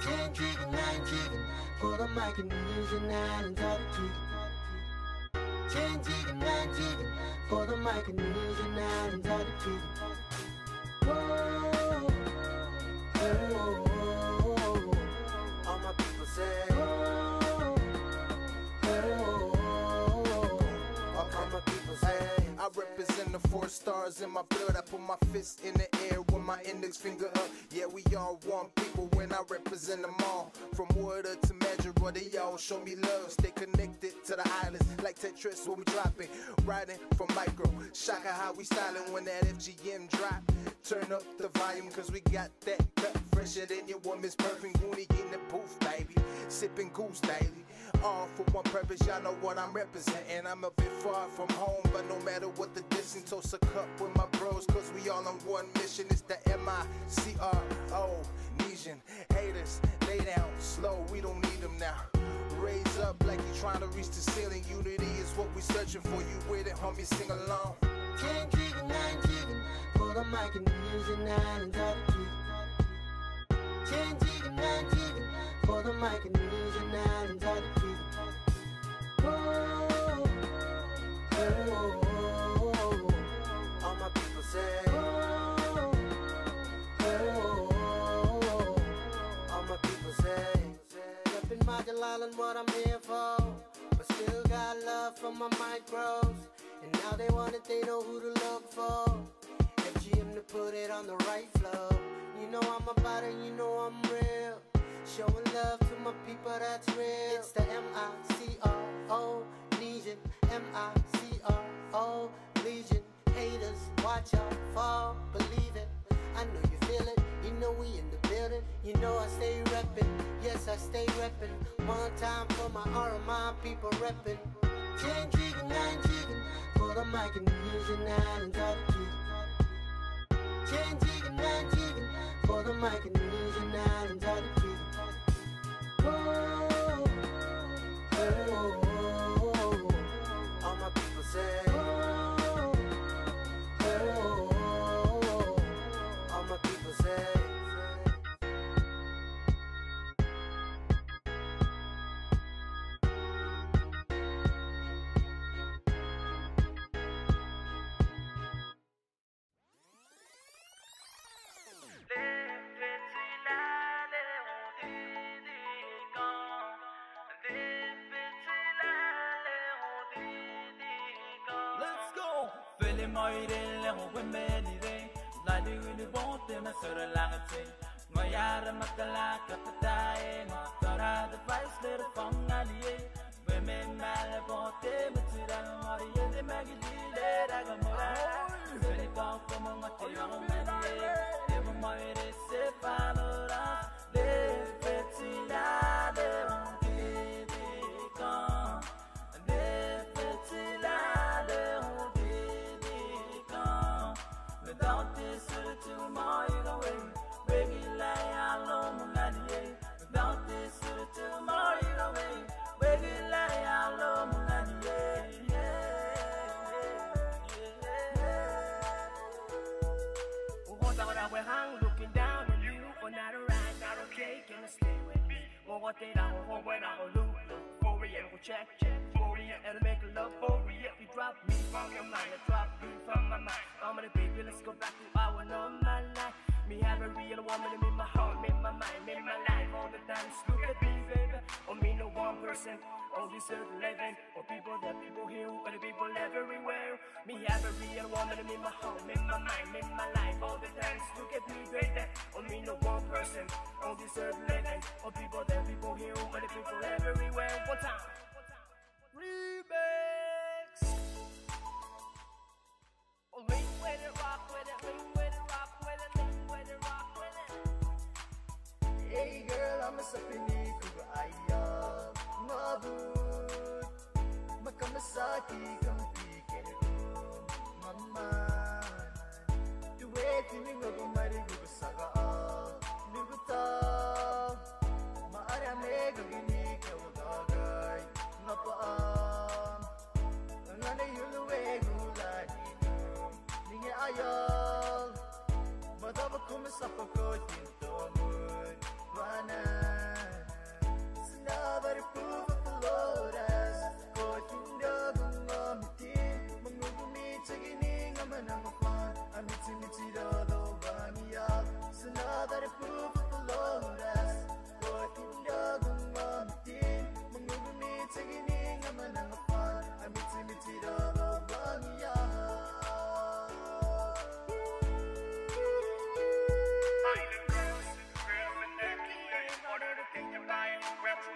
10 chicken, 9 chicken, for the Micronesian islands of the chicken. 10 chicken, 9 chicken, for the Micronesian islands of the chicken. Whoa, oh, oh, oh. All my people say, oh, oh, oh. All my people say, I represent the 4 stars in my blood. I put my fist in the air with my index finger up. Yeah, we all one people when I represent them all. From water to measure, they all show me love. Stay connected to the islands like Tetris when we dropping. Riding from micro, shaka how we styling when that FGM drop. Turn up the volume cause we got that cut fresher than your woman's perfume. Goonie in the booth, baby. Sipping goose daily. All for one purpose, y'all know what I'm representing. I'm a bit far from home, but no matter what the distance, toast a cup with my bros, cause we all on one mission. It's the MICRO, Nesian. Haters, lay down slow, we don't need them now. Raise up like you trying to reach the ceiling. Unity is what we searching for. You with it, homie, sing along. 10 chicken, 9 chicken, for the Micronesian islands of the chicken. 10 chicken, 9 chicken, for the Micronesian islands of the chicken. Whoa, oh, oh, oh. All my people say, oh, oh, oh. All my people say, reppin' Module Island, what I'm here for. But still got love for my micros. And now they want it, they know who to look for. FGM to put it on the right flow. You know I'm about it, you know I'm real. Showing love to my people, that's real. It's the MICRO Legion, MICRO Legion. Haters, watch out, fall, believe it. I know you feel it, you know we in the building. You know I stay reppin', yes I stay reppin'. One time for my RMI people reppin'. 10 chicken, 9 chicken, for the Micronesian islands of the chicken. 10 chicken, 9 chicken, for the Micronesian islands of the chicken. Whoa, oh, oh, oh. All my people say, oh, oh, oh. All my people say. Check, for you, and make love for you. You drop me from your mind, I drop you from my mind. I'm gonna baby, let's go back to our normal life. Me have a real woman in my heart, in my mind, in my life. All the time, look at me, baby. Or me, no one person, on this earth living. Or people that people here, or the people everywhere. Me have a real woman in my heart, in my mind, in my life. All the time, look at me, baby. Or me, no one person, on this earth living. Or people that people here, or the people everywhere. One time. Remix. Oh, lean with it, rock with it, lean with it, rock with it, lean with it, rock with it. Hey girl, I'm a sapini kuga ayam mabut makamasaki kampi kerum mama duwe tini ngogo mari gugu saga nuguta maara me gini kawagagay napaan ngane yuluwe gulani ninge ayal madaba kumisapa ko tinto mun mana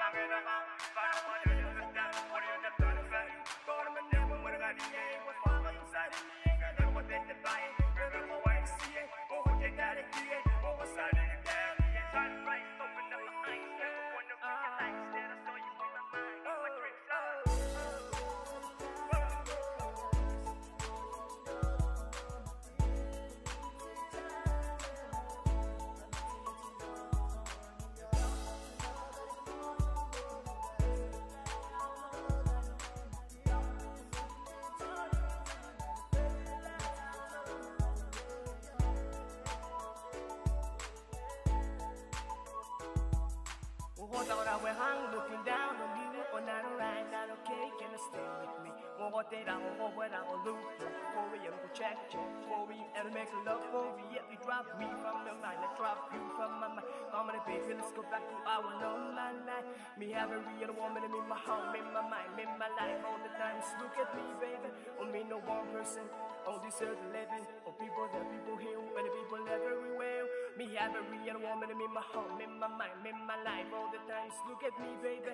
Looking down on you, or not alright, not okay, can you stay with me? What did I what I will do? For we check, for we and make love for we yet we drop me from the line, I drop you from my mind. Come on, baby, let's go back to our normal life. Me have a real woman in my home, in my mind, in my life all the time. Look at me, baby, on me no one person, on this earth living, on people that people heal, many people everywhere. Me have a real woman in my home, in my mind, in my life all the time. Look at me, baby.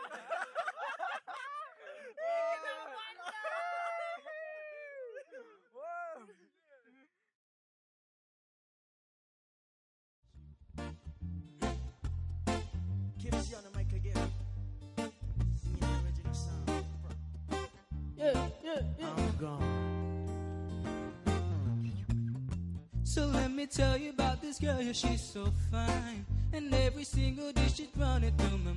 Kim's on the mic again. Singing the original song. Yeah. I'm gone. So let me tell you about this girl, yeah, she's so fine. And every single day she's running through my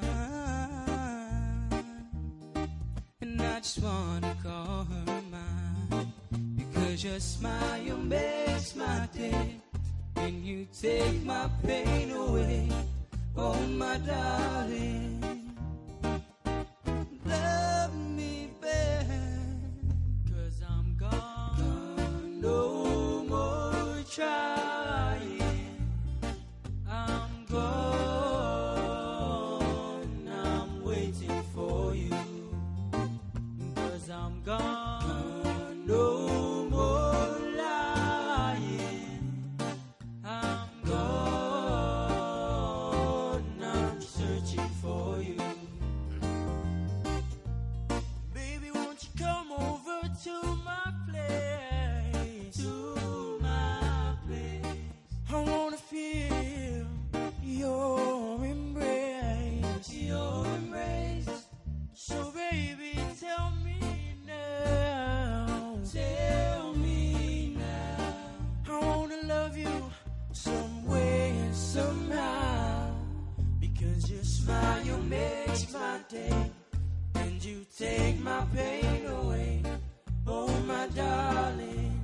mind. And I just wanna call her mine. Because your smile makes my day. And you take my pain away. Oh my darling, love me back, 'cause I'm gone, no more trying. I'm gone, I'm waiting for you, 'cause I'm gone, no more lying. I'm gone, I'm searching for you. Baby, won't you come over to my place? To my place. I wanna feel your embrace. Your embrace. So baby, tell me now. Tell me now. I wanna love you some way and somehow. Because your smile makes my day. And you take my pain away. Oh my darling,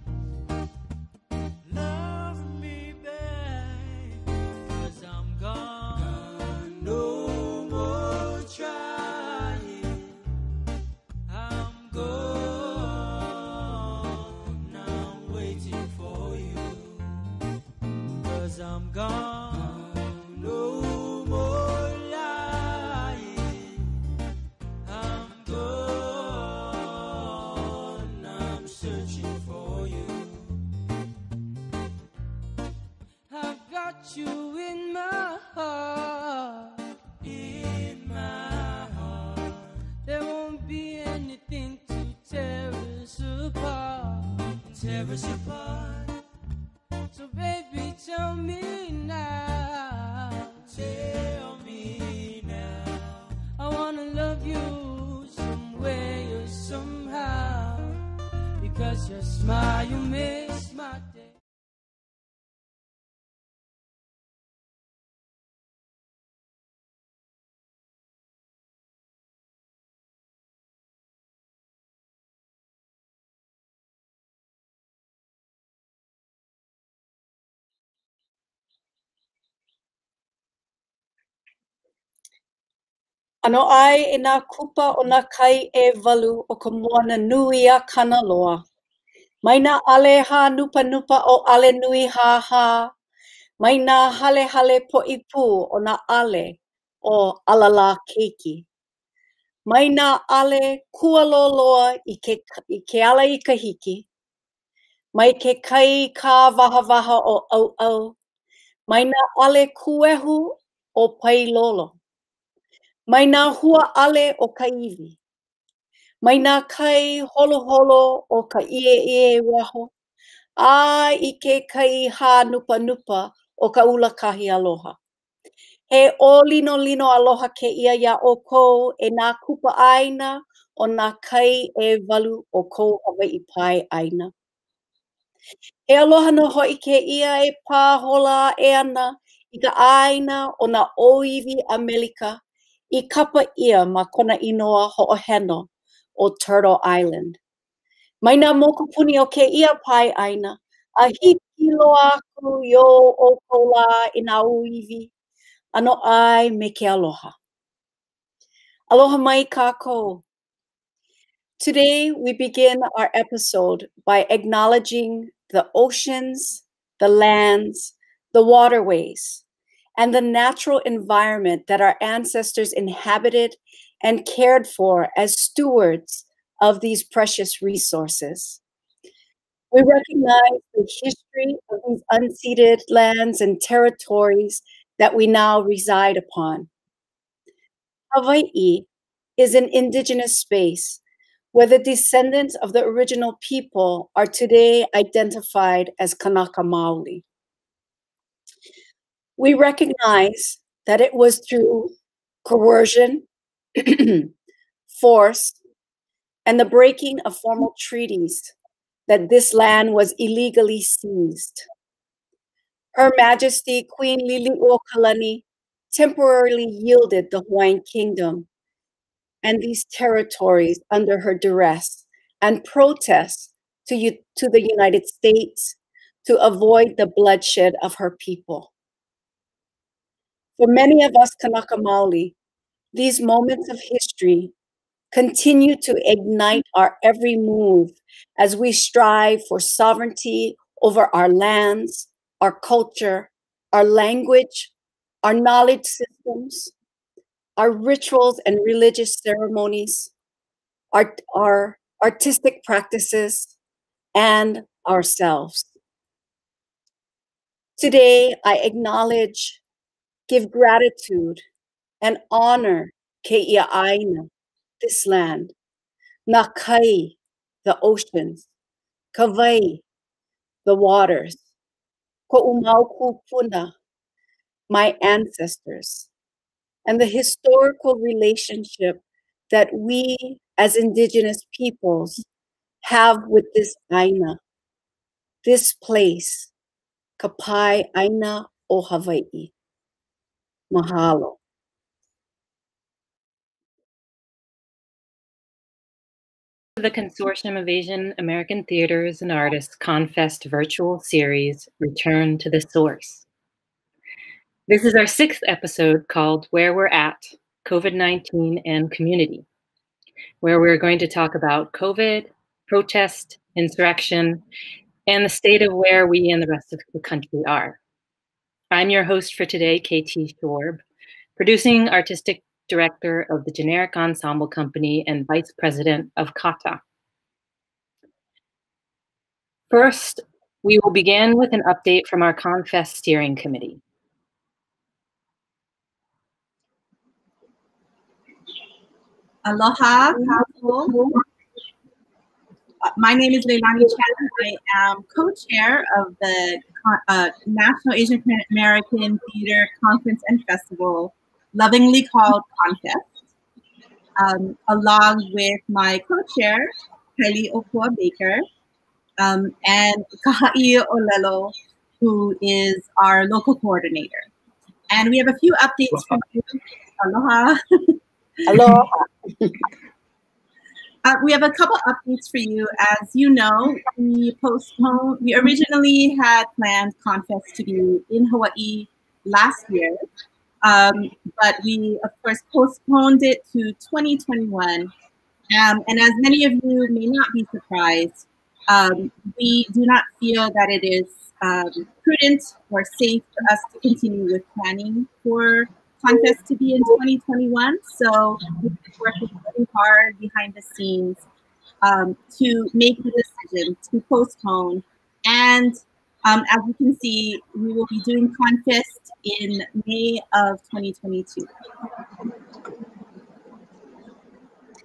love me back, 'cause I'm gone, no more trying. I'm gone, I'm waiting for you, 'cause I'm gone, no more lying. I'm gone, I'm searching for you. I've got you in my heart. In my heart. There won't be anything to tear us apart. Tear us apart. So baby, tell me now. Tell me now. I wanna love you some way or somehow. Because your smile makes my day. Ano ai e nā kupa o nā kai e walu o ka moana nui a Kanaloa. Mai nā ale hā nupa nupa o ale nui hā hā. Mai nā hale hale poʻi pū o nā ale o alala keiki. Mai nā ale kualoloa I ke ala I ka hiki. Mai ke kai kā waha waha o au au. Mai nā ale kuehu o pai lolo. Mai nā hua ale o ka iwi. Mai nā kai holo holo o ka ie waho. A I ke kai hā nupa nupa o ka ulakahi aloha. He o lino lino aloha ke ia ia o kou e nā kupa aina o nā kai e walu o kou Hawaiʻi pai aina. E aloha no hoi ke ia e pā hola e ana I ka aina o nā ōiwi Amelika I kapa ia ma kona inoa hoʻoheno o Turtle Island. Mai nā mokupuni o ke ia pai aina, a hiki loa aku yo o kou lā I nā ōiwi, ano ai me ke aloha. Aloha mai kākou. Today we begin our episode by acknowledging the oceans, the lands, the waterways, and the natural environment that our ancestors inhabited and cared for as stewards of these precious resources. We recognize the history of these unceded lands and territories that we now reside upon. Hawaii is an indigenous space where the descendants of the original people are today identified as Kanaka Maoli. We recognize that it was through coercion, force, and the breaking of formal treaties that this land was illegally seized. Her Majesty Queen Liliuokalani temporarily yielded the Hawaiian Kingdom and these territories under her duress and protest to the United States to avoid the bloodshed of her people. For many of us Kanaka Maoli, these moments of history continue to ignite our every move as we strive for sovereignty over our lands, our culture, our language, our knowledge systems, our rituals and religious ceremonies, our artistic practices, and ourselves. Today, I acknowledge, give gratitude, and honor Keia Aina, this land, Nakai, the oceans, Kawai, the waters, Ko'umaukupuna, my ancestors, and the historical relationship that we as indigenous peoples have with this Aina, this place, Kapai Aina o Hawaii. Mahalo. The Consortium of Asian American Theaters and Artists ConFest virtual series, Return to the Source. This is our 6th episode called Where We're At, COVID-19 and Community, where we're going to talk about COVID, protest, insurrection, and the state of where we and the rest of the country are. I'm your host for today, KT Shorb, producing artistic director of the Generic Ensemble Company and vice president of CAATA. First, we will begin with an update from our ConFest steering committee. Aloha, kākou. My name is Leilani Chan. I am co-chair of the National Asian American Theater Conference and Festival, lovingly called ConFest, along with my co-chair, Hailiopua Baker, and Kahaʻiʻōlelo, who is our local coordinator. And we have a few updates from you. Aloha. Aloha. We have a couple updates for you. As you know, we originally had planned ConFest to be in Hawaii last year, but we, of course, postponed it to 2021. And as many of you may not be surprised, we do not feel that it is prudent or safe for us to continue with planning for ConFest to be in 2021. So we've been working really hard behind the scenes to make the decision to postpone. And as you can see, we will be doing ConFest in May of 2022.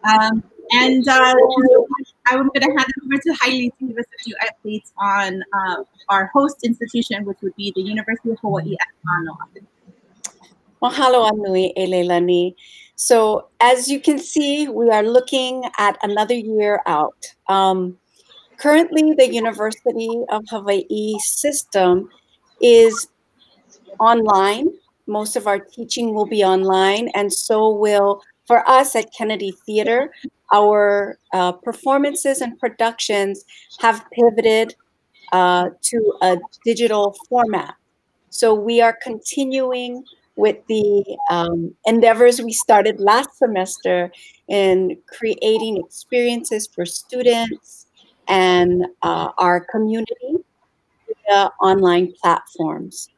And I'm going to hand it over to Hailey to give us a few updates on our host institution, which would be the University of Hawai'i at Mānoa. Mahalo anui e Leilani. So as you can see, we are looking at another year out. Currently, the University of Hawaii system is online. Most of our teaching will be online, and so will, for us at Kennedy Theater, our performances and productions have pivoted to a digital format. So we are continuing with the endeavors we started last semester in creating experiences for students and our community via online platforms.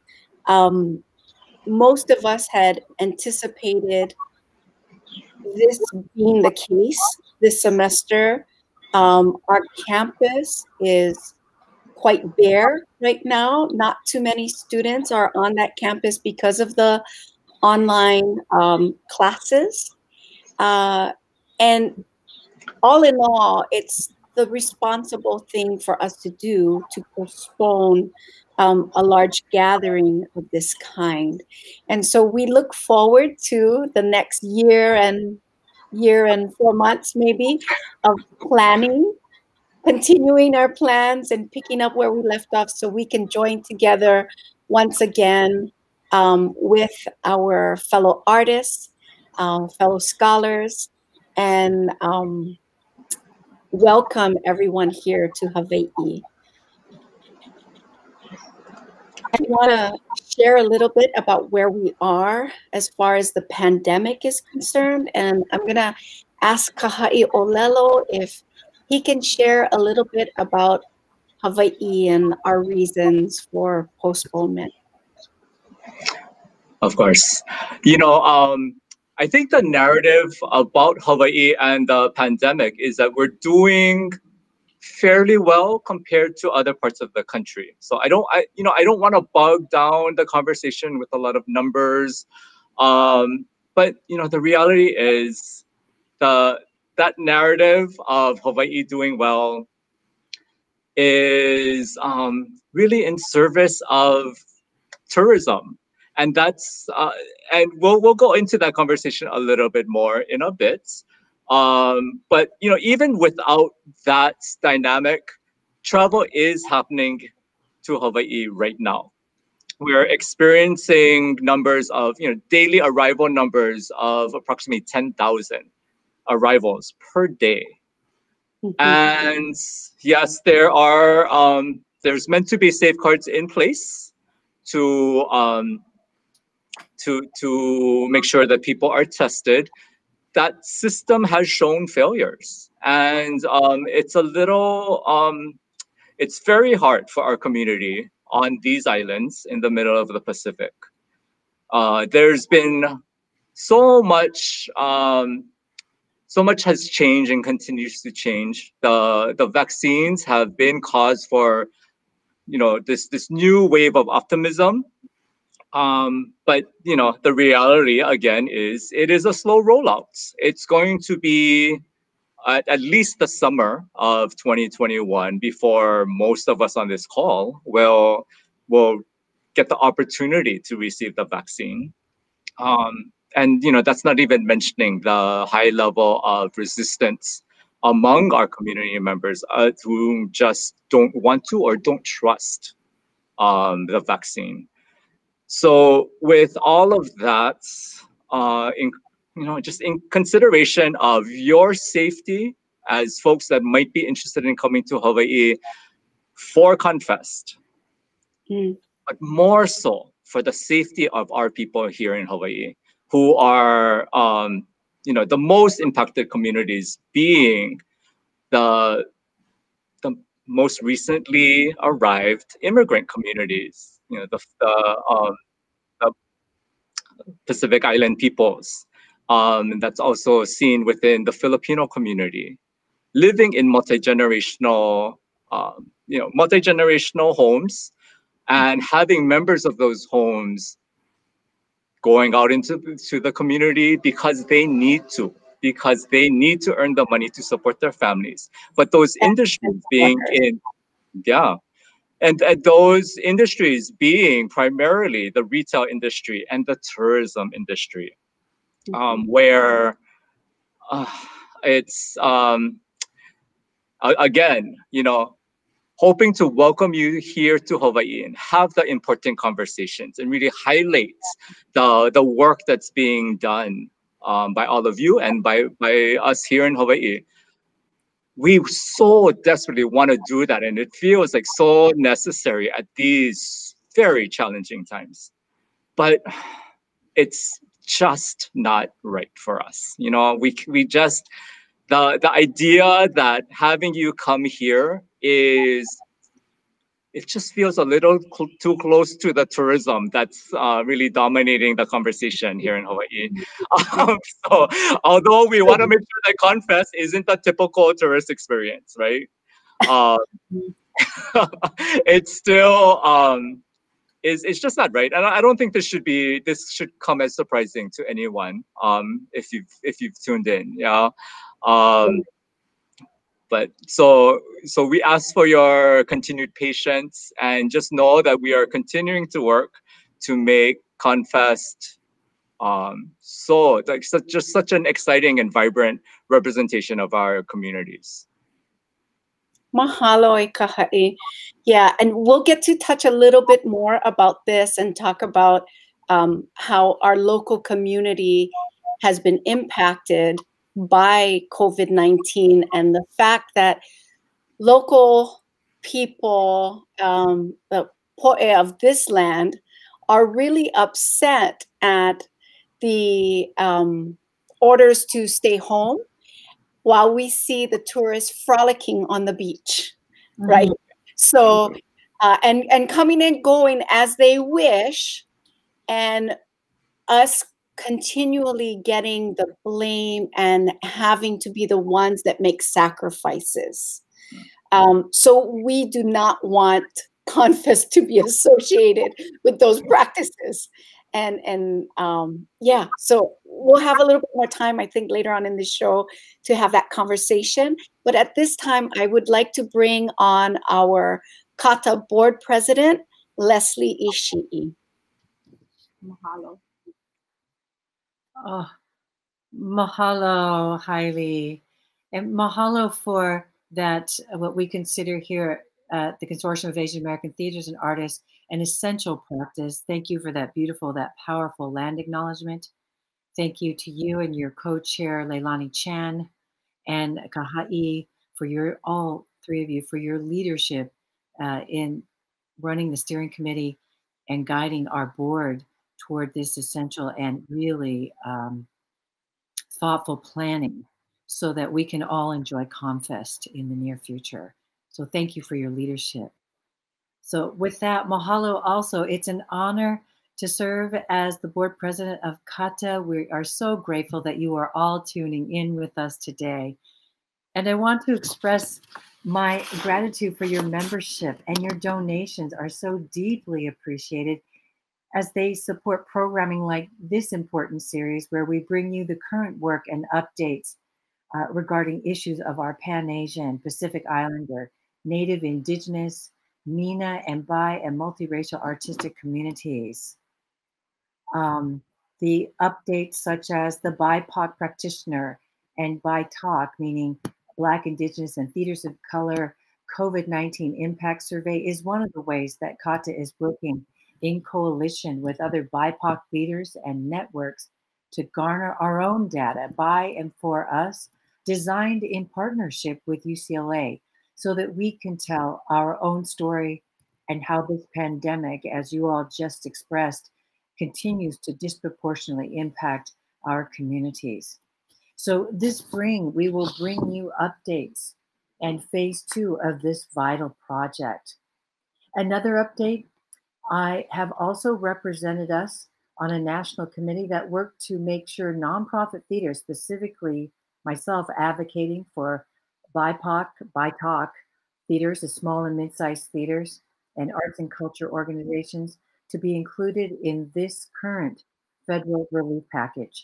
Most of us had anticipated this being the case this semester. Our campus is quite bare right now. Not too many students are on that campus because of the online classes. And all in all, it's the responsible thing for us to do to postpone a large gathering of this kind. And so we look forward to the next year and 4 months maybe of planning, continuing our plans and picking up where we left off so we can join together once again with our fellow artists, fellow scholars, and welcome everyone here to Hawaii. I want to share a little bit about where we are as far as the pandemic is concerned, and I'm going to ask Kahaʻiʻōlelo if he can share a little bit about Hawaii and our reasons for postponement. Of course. I think the narrative about Hawaii and the pandemic is that we're doing fairly well compared to other parts of the country. So I don't want to bog down the conversation with a lot of numbers. But the reality is that narrative of Hawaii doing well is really in service of tourism. And that's and we'll go into that conversation a little bit more in a bit. But even without that dynamic, travel is happening to Hawaii right now. We're experiencing numbers of daily arrival numbers of approximately 10,000 arrivals per day. Mm-hmm. And yes, there's meant to be safeguards in place to make sure that people are tested. That system has shown failures, and it's very hard for our community on these islands in the middle of the Pacific. There's been so much has changed and continues to change. The vaccines have been cause for this new wave of optimism. But the reality again is it is a slow rollout. It's going to be at least the summer of 2021 before most of us on this call will get the opportunity to receive the vaccine. And that's not even mentioning the high level of resistance among our community members who just don't want to or don't trust the vaccine. So with all of that, just in consideration of your safety as folks that might be interested in coming to Hawaii for ConFest, but more so for the safety of our people here in Hawaii, who are, the most impacted communities being the most recently arrived immigrant communities, the Pacific Island peoples. That's also seen within the Filipino community, living in multi-generational homes, and having members of those homes going out into the community because they need to, because they need to earn the money to support their families. But those industries being in, and those industries being primarily the retail industry and the tourism industry, where it's, again, you know, hoping to welcome you here to Hawaii and have the important conversations and really highlight the work that's being done by all of you and by us here in Hawaii. We so desperately want to do that, and it feels like so necessary at these very challenging times. But it's just not right for us. You know, we just, the idea that having you come here is, it just feels a little too close to the tourism that's really dominating the conversation here in Hawaii. So although we want to make sure that ConFest isn't a typical tourist experience, right? It's still, it's just not right. And I don't think this should come as surprising to anyone, if you've tuned in, yeah. But so we ask for your continued patience, and just know that we are continuing to work to make ConFest so like just such an exciting and vibrant representation of our communities. Mahalo e kaha'i. Yeah, and we'll get to touch a little bit more about this and talk about how our local community has been impacted by COVID-19, and the fact that local people, the po'e of this land, are really upset at the orders to stay home while we see the tourists frolicking on the beach, right? So, and coming and going as they wish, and us continually getting the blame and having to be the ones that make sacrifices. So we do not want ConFest to be associated with those practices. And yeah, so we'll have a little bit more time, I think, later on in the show to have that conversation. But at this time, I would like to bring on our CAATA board president, Leslie Ishii. Mahalo. Oh, mahalo, Hailey. And mahalo for that, what we consider here at the Consortium of Asian American Theaters and Artists, an essential practice. Thank you for that beautiful, that powerful land acknowledgement. Thank you to you and your co-chair, Leilani Chan, and Kaha'i, for your, all three of you, for your leadership in running the steering committee and guiding our board toward this essential and really thoughtful planning so that we can all enjoy ConFest in the near future. So thank you for your leadership. So with that, mahalo also. It's an honor to serve as the board president of CAATA. We are so grateful that you are all tuning in with us today. And I want to express my gratitude for your membership, and your donations are so deeply appreciated as they support programming like this important series, where we bring you the current work and updates regarding issues of our Pan-Asian, Pacific Islander, Native, Indigenous, Meena, and bi and multiracial artistic communities. The updates such as the BIPOC practitioner and BITALK, meaning Black, Indigenous, and Theaters of Color COVID-19 Impact Survey, is one of the ways that CAATA is working in coalition with other BIPOC leaders and networks to garner our own data by and for us, designed in partnership with UCLA, so that we can tell our own story and how this pandemic, as you all just expressed, continues to disproportionately impact our communities. So this spring, we will bring you updates and phase 2 of this vital project. Another update, I have also represented us on a national committee that worked to make sure nonprofit theaters, specifically myself advocating for BIPOC, BITALK theaters, the small and mid-sized theaters, and arts and culture organizations, to be included in this current federal relief package.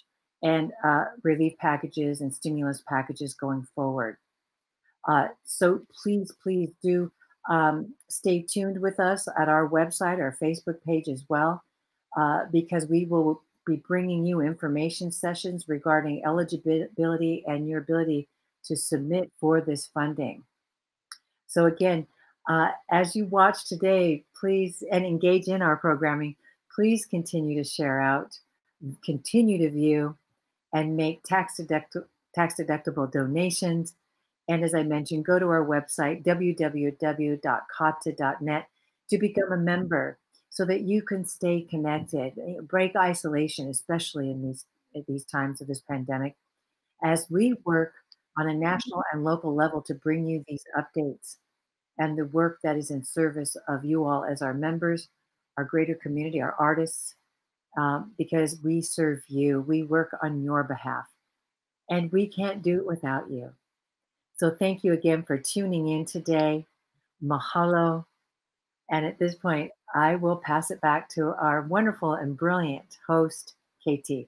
and relief packages and stimulus packages going forward. So please do stay tuned with us at our website, our Facebook page as well, because we will be bringing you information sessions regarding eligibility and your ability to submit for this funding. So again, as you watch today, please, and engage in our programming, please continue to share out, continue to view, and make tax-deductible donations. And as I mentioned, go to our website, www.CAATA.net, to become a member so that you can stay connected, break isolation, especially in these times of this pandemic, as we work on a national and local level to bring you these updates and the work that is in service of you all as our members, our greater community, our artists, because we serve you, we work on your behalf, and we can't do it without you. So thank you again for tuning in today. Mahalo. And at this point, I will pass it back to our wonderful and brilliant host, KT.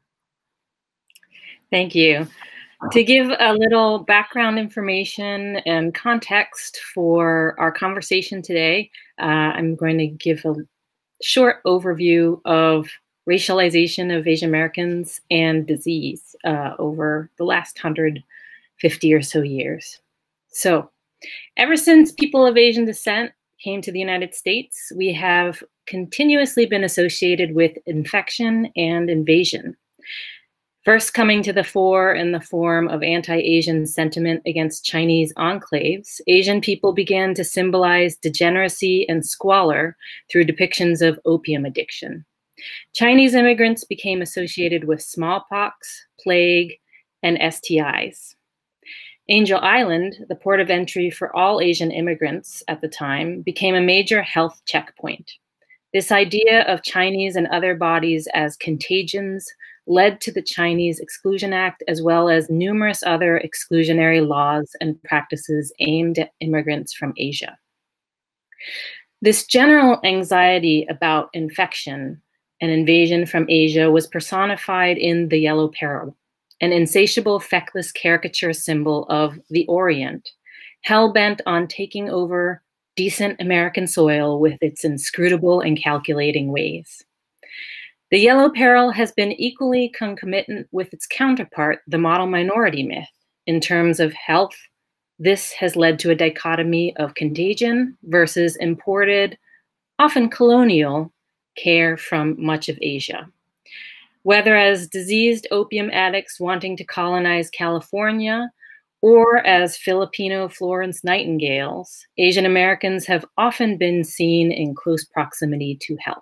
Thank you. To give a little background information and context for our conversation today, I'm going to give a short overview of racialization of Asian Americans and disease over the last 150 or so years. So, ever since people of Asian descent came to the United States, we have continuously been associated with infection and invasion. First coming to the fore in the form of anti-Asian sentiment against Chinese enclaves, Asian people began to symbolize degeneracy and squalor through depictions of opium addiction. Chinese immigrants became associated with smallpox, plague, and STIs. Angel Island, the port of entry for all Asian immigrants at the time, became a major health checkpoint. This idea of Chinese and other bodies as contagions led to the Chinese Exclusion Act, as well as numerous other exclusionary laws and practices aimed at immigrants from Asia. This general anxiety about infection and invasion from Asia was personified in the Yellow Peril, an insatiable, feckless caricature symbol of the Orient, hell-bent on taking over decent American soil with its inscrutable and calculating ways. The Yellow Peril has been equally concomitant with its counterpart, the model minority myth. In terms of health, this has led to a dichotomy of contagion versus imported, often colonial, care from much of Asia. Whether as diseased opium addicts wanting to colonize California, or as Filipino Florence Nightingales, Asian Americans have often been seen in close proximity to health.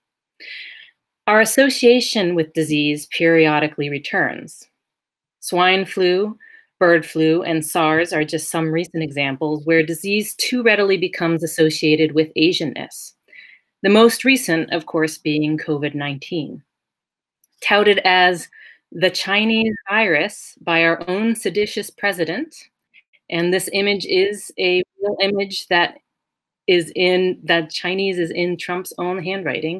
Our association with disease periodically returns. Swine flu, bird flu, and SARS are just some recent examples where disease too readily becomes associated with Asianness. The most recent, of course, being COVID-19. Touted as the Chinese virus by our own seditious president, and this image is a real image that Chinese is in Trump's own handwriting.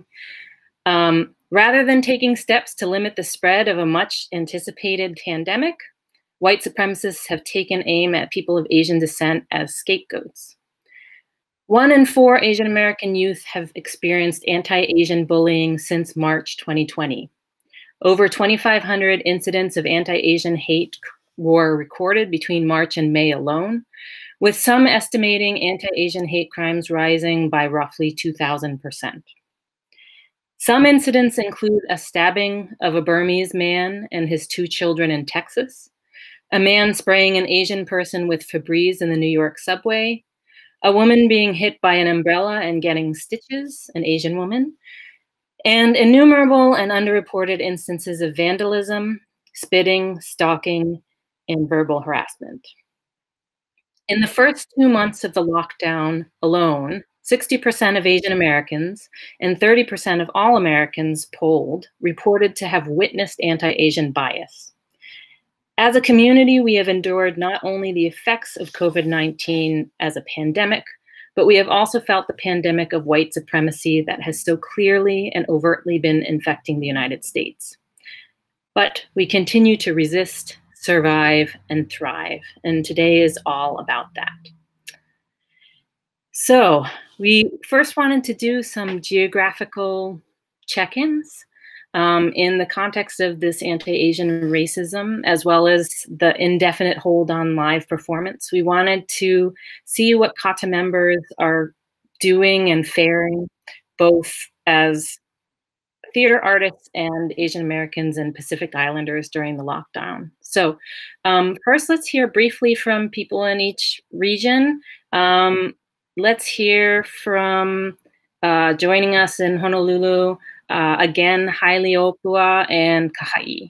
Rather than taking steps to limit the spread of a much anticipated pandemic, white supremacists have taken aim at people of Asian descent as scapegoats. 1 in 4 Asian American youth have experienced anti-Asian bullying since March 2020. Over 2,500 incidents of anti-Asian hate were recorded between March and May alone, with some estimating anti-Asian hate crimes rising by roughly 2,000%. Some incidents include a stabbing of a Burmese man and his 2 children in Texas, a man spraying an Asian person with Febreze in the New York subway, a woman being hit by an umbrella and getting stitches, an Asian woman, and innumerable and underreported instances of vandalism, spitting, stalking, and verbal harassment. In the first 2 months of the lockdown alone, 60% of Asian Americans and 30% of all Americans polled reported to have witnessed anti-Asian bias. As a community, we have endured not only the effects of COVID-19 as a pandemic, but we have also felt the pandemic of white supremacy that has so clearly and overtly been infecting the United States. But we continue to resist, survive, and thrive. And today is all about that. So we first wanted to do some geographical check-ins in the context of this anti-Asian racism, as well as the indefinite hold on live performance. We wanted to see what CAATA members are doing and faring, both as theater artists and Asian Americans and Pacific Islanders during the lockdown. So first, let's hear briefly from people in each region. Let's hear from joining us in Honolulu, again, Hailiopua and Kahaʻiʻōlelo.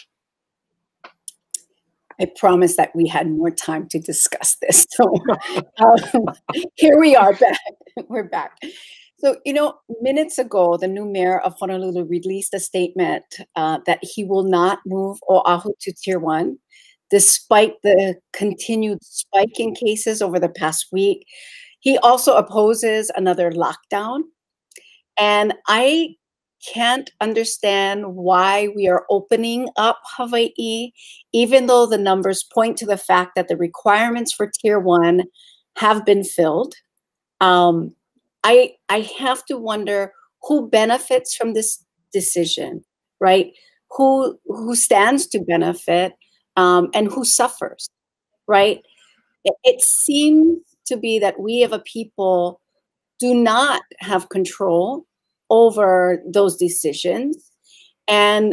I promised that we had more time to discuss this. So here we are back. We're back. So, you know, minutes ago, the new mayor of Honolulu released a statement that he will not move Oahu to Tier 1, despite the continued spike in cases over the past week. He also opposes another lockdown. And I can't understand why we are opening up Hawaii, even though the numbers point to the fact that the requirements for Tier 1 have been filled. I have to wonder who benefits from this decision, right? Who stands to benefit and who suffers, right? It seems to be that we as a people do not have control over those decisions. And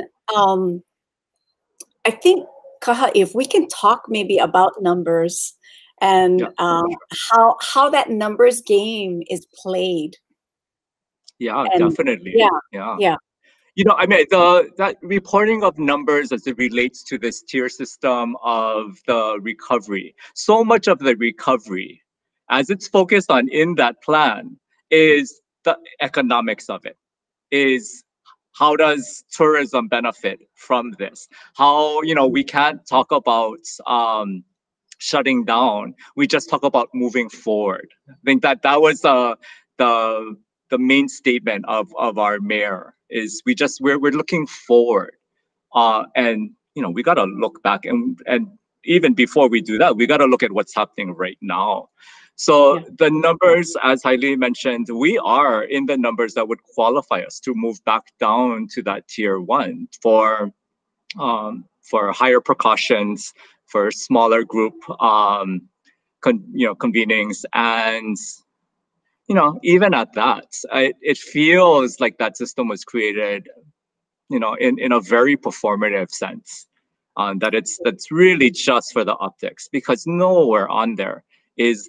I think, Kaha, if we can talk maybe about numbers and how that numbers game is played. Yeah, And definitely. Yeah. You know, I mean, that reporting of numbers as it relates to this tier system of the recovery, so much of the recovery, as it's focused on in that plan, is the economics of it, is how does tourism benefit from this? How, you know, we can't talk about shutting down. We just talk about moving forward. I think that was the main statement of our mayor is we're looking forward, and you know we got to look back and even before we do that we got to look at what's happening right now. So the numbers, as Hailey mentioned, we are in the numbers that would qualify us to move back down to that Tier 1 for higher precautions, for smaller group convenings, and you know, even at that, it feels like that system was created, you know, in a very performative sense, that's really just for the optics, because nowhere on there is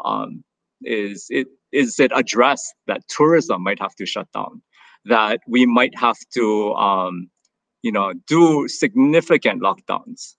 it addressed that tourism might have to shut down, that we might have to you know, do significant lockdowns.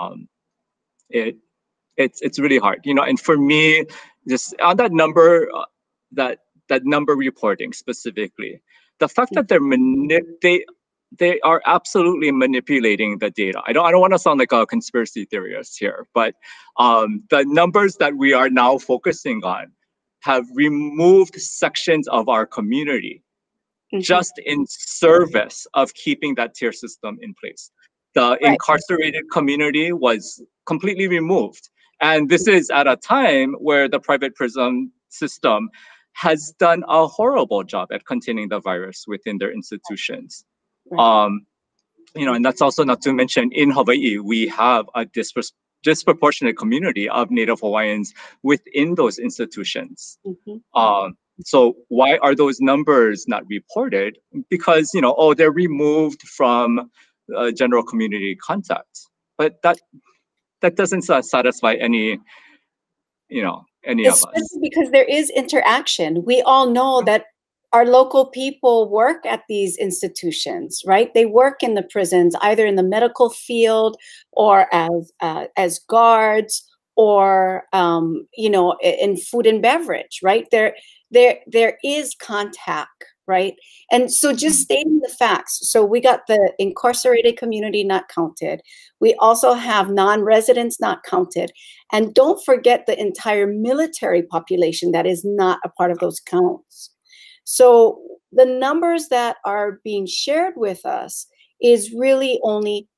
It's really hard, you know, and for me, just on that number, that number reporting specifically, the fact that they are absolutely manipulating the data. I don't want to sound like a conspiracy theorist here, but the numbers that we are now focusing on have removed sections of our community just in service of keeping that tier system in place. The incarcerated community was completely removed. And this is at a time where the private prison system has done a horrible job at containing the virus within their institutions. You know, and that's also not to mention in Hawaii, we have a disproportionate community of Native Hawaiians within those institutions. So why are those numbers not reported? Because, you know, they're removed from general community contact. But that doesn't satisfy any, you know, any of us. Because there is interaction. We all know that our local people work at these institutions, right? They work in the prisons, either in the medical field or as guards or, you know, in food and beverage, right? There is contact, right? And so just stating the facts. So we got the incarcerated community not counted. We also have non-residents not counted. And don't forget the entire military population that is not a part of those counts. So the numbers that are being shared with us is really only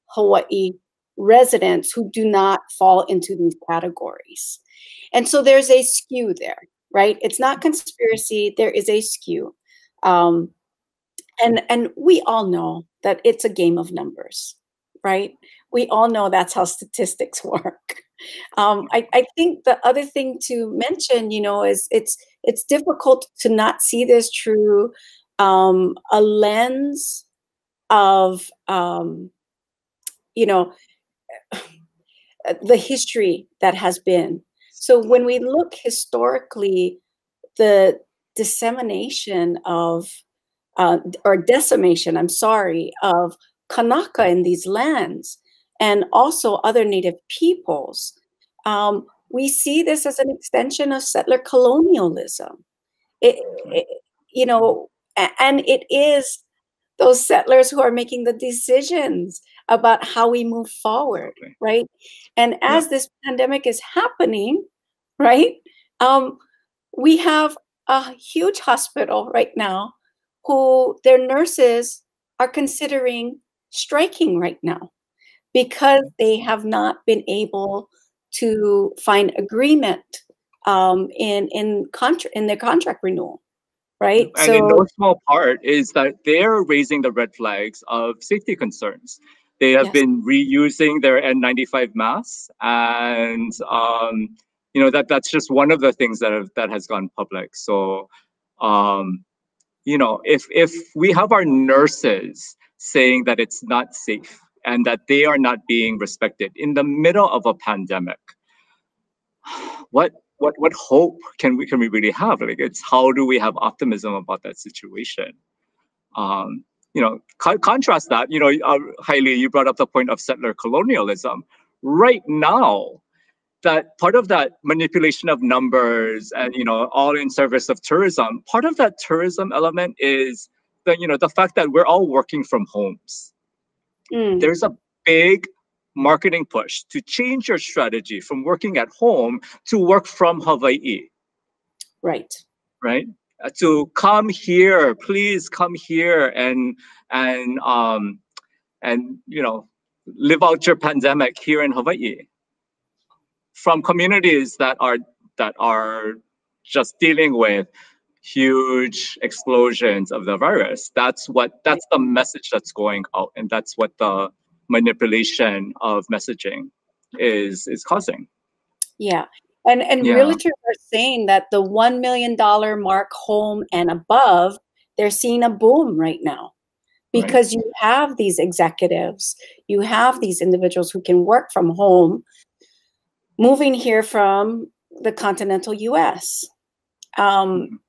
Hawaii residents who do not fall into these categories. And so there's a skew there, right? It's not conspiracy, there is a skew. And we all know that it's a game of numbers, right? We all know that's how statistics work. I think the other thing to mention, is it's difficult to not see this through a lens of, the history that has been. So when we look historically, the dissemination of, or decimation, of Kanaka in these lands, and also other Native peoples, we see this as an extension of settler colonialism. And it is those settlers who are making the decisions about how we move forward, right? And as this pandemic is happening, right, we have a huge hospital right now who their nurses are considering striking right now because they have not been able to find agreement in their contract renewal. Right. And in no small part is that they're raising the red flags of safety concerns. They have been reusing their N95 masks, and that's just one of the things that has gone public. So, if we have our nurses saying that it's not safe and that they are not being respected in the middle of a pandemic, what hope can we really have? Like, it's how do we have optimism about that situation? Contrast that, Haile, you brought up the point of settler colonialism. Right now, that part of that manipulation of numbers and, all in service of tourism, part of that tourism element is the fact that we're all working from homes. There's a big marketing push to change your strategy from working at home to work from Hawaii. Right. To come here, please come here and live out your pandemic here in Hawaii. From communities that are just dealing with huge explosions of the virus. That's the message that's going out, and that's what the manipulation of messaging is causing. Yeah. And realtors are saying that the $1 million mark home and above, they're seeing a boom right now because you have these executives, you have these individuals who can work from home, moving here from the continental US. And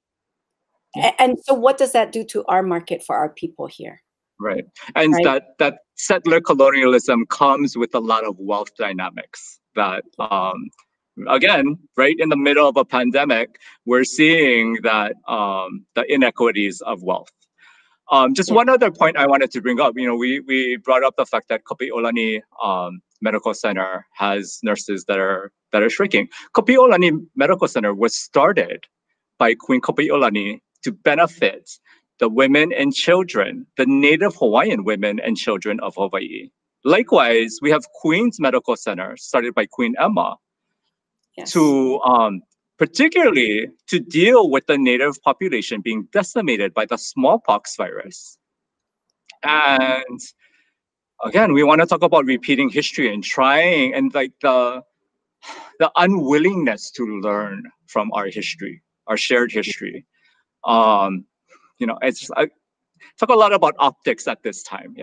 so what does that do to our market for our people here? Right. And that settler colonialism comes with a lot of wealth dynamics that, again, right in the middle of a pandemic, we're seeing that the inequities of wealth. Just one other point I wanted to bring up, we brought up the fact that Kahaʻiʻōlelo Medical Center has nurses that are shrinking. Kahaʻiʻōlelo Medical Center was started by Queen Kahaʻiʻōlelo to benefit the women and children, the Native Hawaiian women and children of Hawaii. Likewise, we have Queen's Medical Center, started by Queen Emma, to particularly to deal with the Native population being decimated by the smallpox virus. And again, we want to talk about repeating history and trying, and like the unwillingness to learn from our history, our shared history. I talk a lot about optics at this time,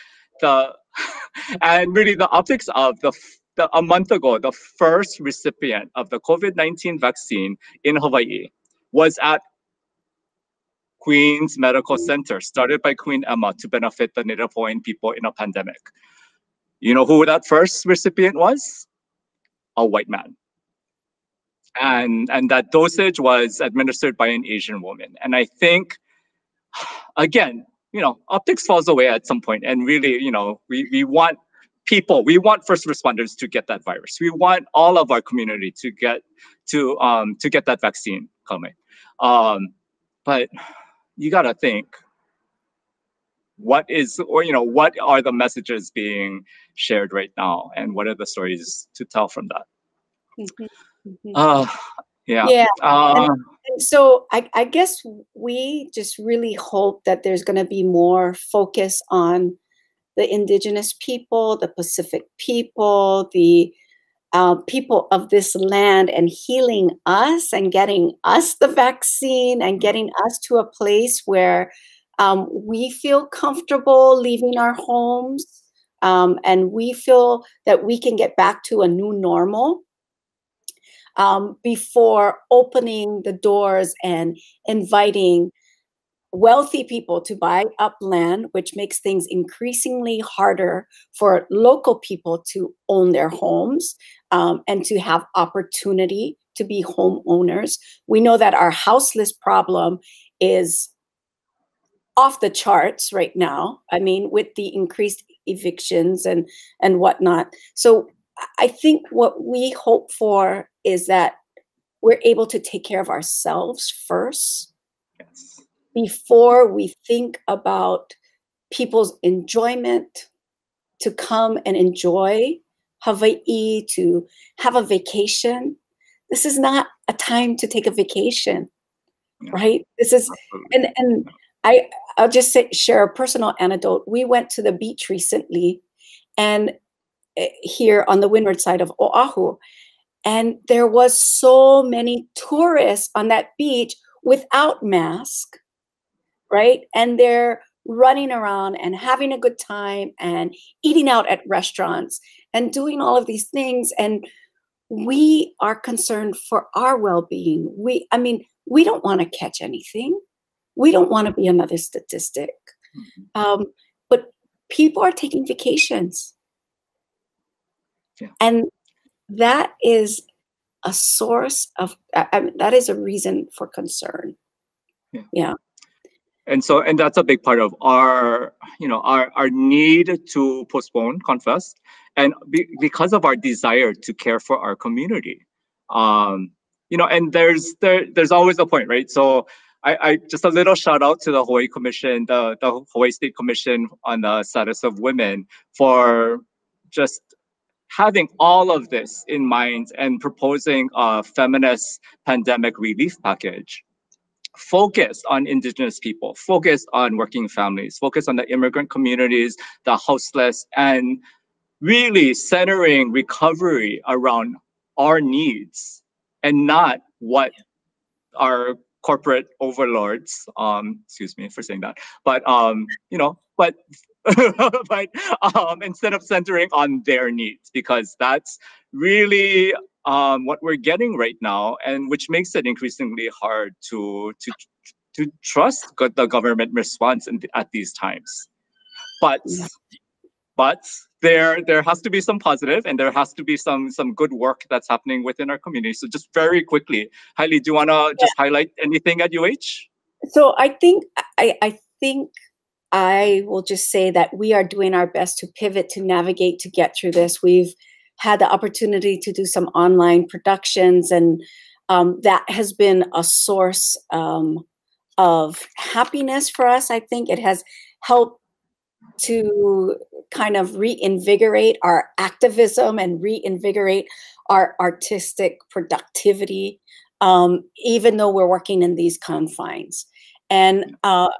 and really the optics of a month ago, the first recipient of the COVID-19 vaccine in Hawaii was at Queen's Medical Center, started by Queen Emma to benefit the Native Hawaiian people in a pandemic. You know who that first recipient was? A white man. And that dosage was administered by an Asian woman. And I think, again, optics falls away at some point, and really, we want people, we want first responders to get that virus. We want all of our community to get that vaccine coming. But you gotta think, what is, or what are the messages being shared right now, and what are the stories to tell from that? Yeah. Yeah. And so I guess we just really hope that there's going to be more focus on the indigenous people, the Pacific people, the people of this land, and healing us and getting us the vaccine and getting us to a place where we feel comfortable leaving our homes, and we feel that we can get back to a new normal before opening the doors and inviting wealthy people to buy up land, which makes things increasingly harder for local people to own their homes and to have opportunity to be homeowners. We know that our houseless problem is off the charts right now. I mean, with the increased evictions and whatnot. So I think what we hope for is that we're able to take care of ourselves first. Yes. Before we think about people's enjoyment, to come and enjoy Hawaii, to have a vacation. This is not a time to take a vacation, right? This is, and I'll just share a personal anecdote. We went to the beach recently, and here on the windward side of Oahu, and there was so many tourists on that beach without mask, right? And they're running around and having a good time and eating out at restaurants and doing all of these things. And we are concerned for our well-being. We don't want to catch anything. We don't want to be another statistic. But people are taking vacations. Yeah. And that is a source of, that is a reason for concern. Yeah. And that's a big part of our need to postpone ConFest, and because of our desire to care for our community. And there's always a point, right? So I just a little shout out to the Hawaii Commission, the Hawaii State Commission on the Status of Women, for just having all of this in mind and proposing a feminist pandemic relief package focused on indigenous people, focused on working families, focused on the immigrant communities, the houseless, and really centering recovery around our needs and not what our corporate overlords, excuse me for saying that, but instead of centering on their needs, because that's really what we're getting right now, and which makes it increasingly hard to trust the government response at these times. But there has to be some positive, and there has to be some good work that's happening within our community. So just very quickly, Hailey, do you want to just highlight anything at UH? So I think I will just say that we are doing our best to pivot, to navigate, to get through this. We've had the opportunity to do some online productions, and that has been a source of happiness for us. I think it has helped to kind of reinvigorate our activism and reinvigorate our artistic productivity, even though we're working in these confines. And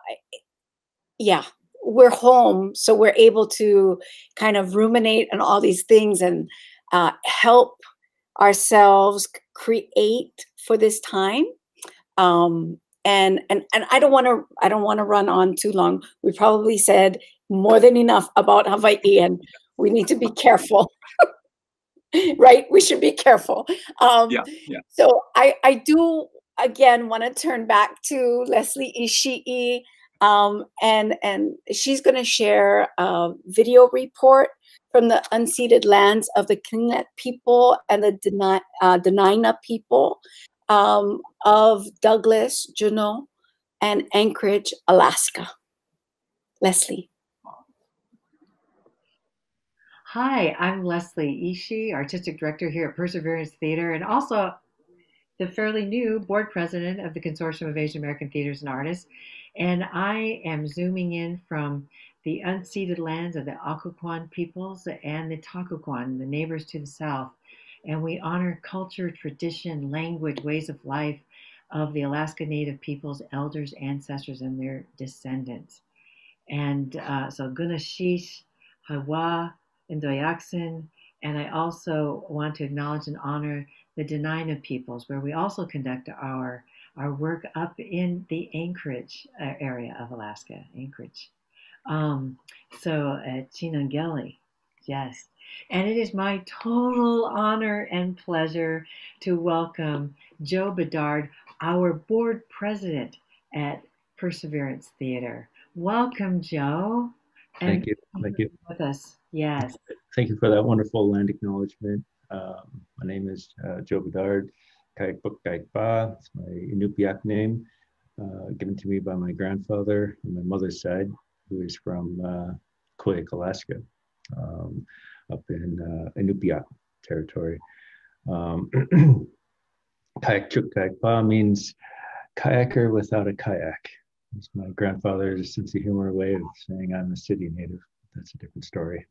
we're home, so we're able to kind of ruminate on all these things and help ourselves create for this time. And I don't want to run on too long. We probably said more than enough about Hawaii, and we need to be careful. Right? We should be careful. So I do again want to turn back to Leslie Ishii, and she's going to share a video report from the unceded lands of the Kinglet people and the Dena'ina people of Douglas, Juneau, and Anchorage, Alaska. Leslie. Hi, I'm Leslie Ishii, Artistic Director here at Perseverance Theater, and also the fairly new board president of the Consortium of Asian American Theaters and Artists. And I am zooming in from the unceded lands of the Occoquan peoples and the Takuquan, the neighbors to the south. And we honor culture, tradition, language, ways of life of the Alaska Native peoples, elders, ancestors, and their descendants. And so Gunashish, Hawa, and Doyaksin. And I also want to acknowledge and honor the Dena'ina peoples, where we also conduct our work up in the Anchorage area of Alaska, Anchorage. So at Chinangeli, yes. And it is my total honor and pleasure to welcome Joe Bedard, our board president at Perseverance Theater. Welcome, Joe. And thank you. Thank you. With us. Yes. Thank you for that wonderful land acknowledgement. My name is Joe Bedard. Kaikpa. It's my Inupiaq name, given to me by my grandfather on my mother's side, who is from Koyuk, Alaska, up in Inupiaq territory. Kayak Kaikpa means kayaker without a kayak. It's my grandfather's sense of humor way of saying I'm a city native. That's a different story.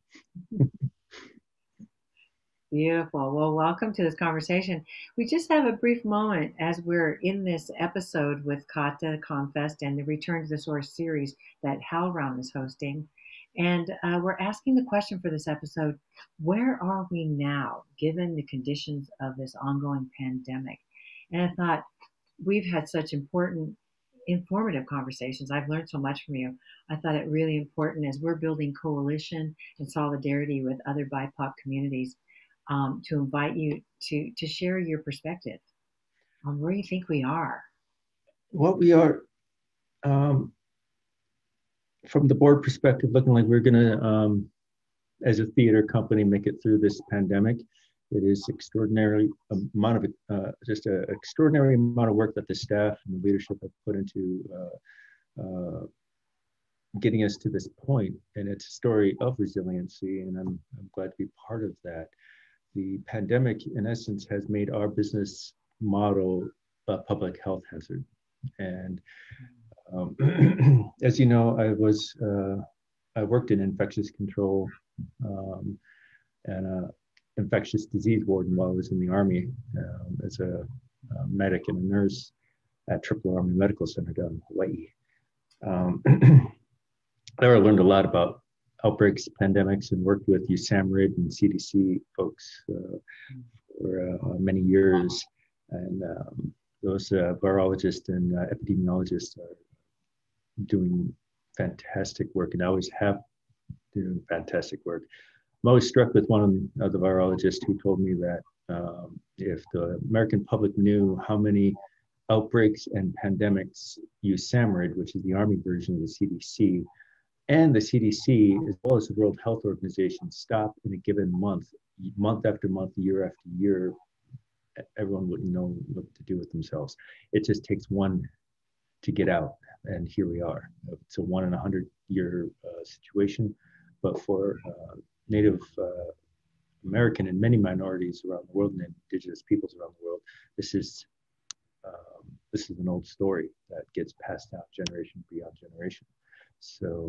Beautiful. Well, welcome to this conversation. We just have a brief moment as we're in this episode with CAATA ConFest and the Return to the Source series that HowlRound is hosting. And we're asking the question for this episode, where are we now, given the conditions of this ongoing pandemic? And I thought, we've had such informative conversations. I've learned so much from you. I thought it really important as we're building coalition and solidarity with other BIPOC communities to invite you to share your perspective on where you think we are. What we are, from the board perspective, looking like we're going to, as a theater company, make it through this pandemic. It is extraordinary amount of just an extraordinary amount of work that the staff and the leadership have put into getting us to this point. And it's a story of resiliency, and I'm glad to be part of that. The pandemic, in essence, has made our business model a public health hazard. And as you know, I worked in infectious control and infectious disease warden while I was in the Army as a medic and a nurse at Triple Army Medical Center down in Hawaii. There I learned a lot about outbreaks, pandemics, and worked with USAMRIID and CDC folks for many years. And those virologists and epidemiologists are doing fantastic work, and always have doing fantastic work. I'm always struck with one of the virologists who told me that if the American public knew how many outbreaks and pandemics USAMRIID, which is the Army version of the CDC, and the CDC, as well as the World Health Organization, stop in a given month, month after month, year after year, everyone wouldn't know what to do with themselves. It just takes one to get out, and here we are. It's a 1 in 100-year situation, but for Native American and many minorities around the world and indigenous peoples around the world, this is an old story that gets passed down generation beyond generation. So,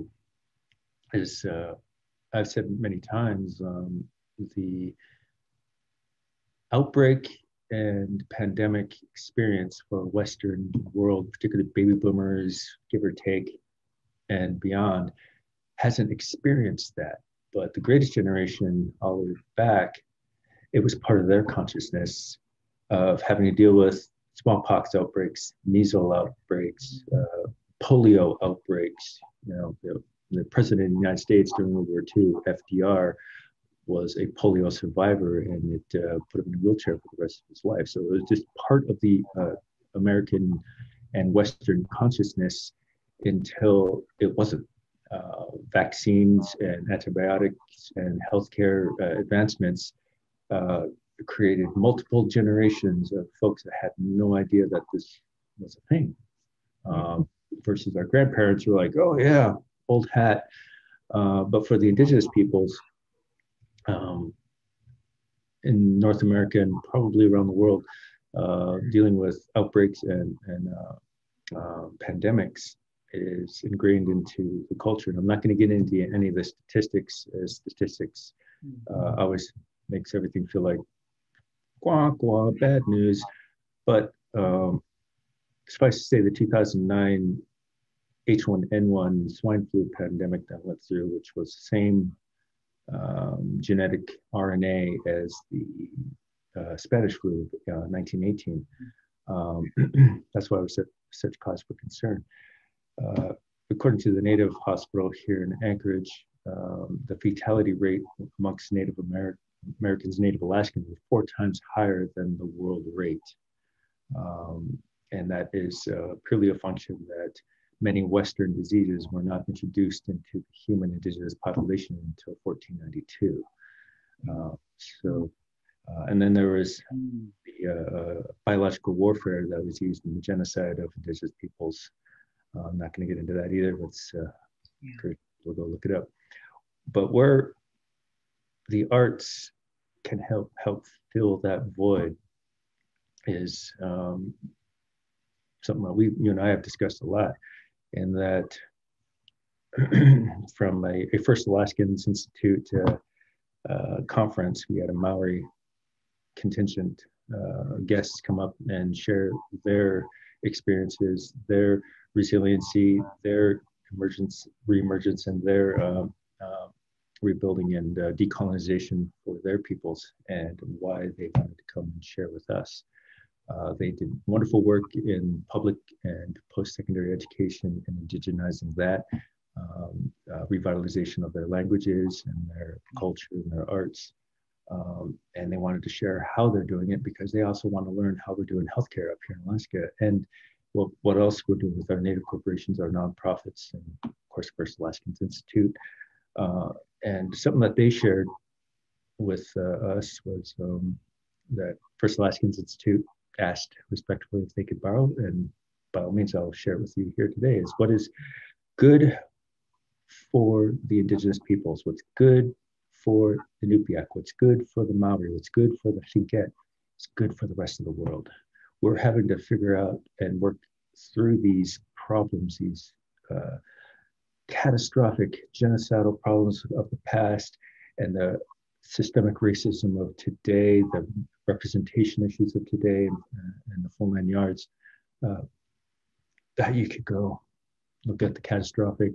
as I've said many times, the outbreak and pandemic experience for Western world, particularly baby boomers, give or take, and beyond, hasn't experienced that. But the greatest generation, all the way back, it was part of their consciousness of having to deal with smallpox outbreaks, measles outbreaks, polio outbreaks. You know, the president of the United States during World War II, FDR, was a polio survivor, and it put him in a wheelchair for the rest of his life. So it was just part of the American and Western consciousness until it wasn't. Vaccines and antibiotics and healthcare advancements created multiple generations of folks that had no idea that this was a thing. Versus our grandparents were like, oh yeah, old hat. But for the indigenous peoples in North America and probably around the world, dealing with outbreaks and pandemics is ingrained into the culture. And I'm not going to get into any of the statistics, as statistics always makes everything feel like quack, quack, bad news. But suffice to say, the 2009 H1N1 swine flu pandemic that went through, which was the same genetic RNA as the Spanish flu, 1918. That's why it was such cause for concern. According to the Native Hospital here in Anchorage, the fatality rate amongst Native Americans, Native Alaskans, was 4 times higher than the world rate. And that is purely a function that many Western diseases were not introduced into the human indigenous population until 1492. And then there was the biological warfare that was used in the genocide of indigenous peoples. I'm not going to get into that either. Let's we'll go look it up. But where the arts can help fill that void is something that you and I have discussed a lot. In that, from a First Alaskans Institute conference, we had a Maori contingent guests come up and share their experiences, their resiliency, their reemergence, and their rebuilding and decolonization for their peoples, and why they wanted to come and share with us. They did wonderful work in public and post-secondary education and indigenizing that, revitalization of their languages and their culture and their arts. And they wanted to share how they're doing it, because they also want to learn how we're doing healthcare up here in Alaska, and what else we're doing with our Native corporations, our nonprofits, and of course, First Alaskans Institute. And something that they shared with us was that First Alaskans Institute asked respectfully if they could borrow, and by all means, I'll share it with you here today, is what is good for the indigenous peoples, what's good for the Nupiaq, what's good for the Maori, what's good for the Tlingit, it's good for the rest of the world. We're having to figure out and work through these problems, these catastrophic genocidal problems of the past, and the systemic racism of today, the representation issues of today, and the full 9 yards. That you could go look at the catastrophic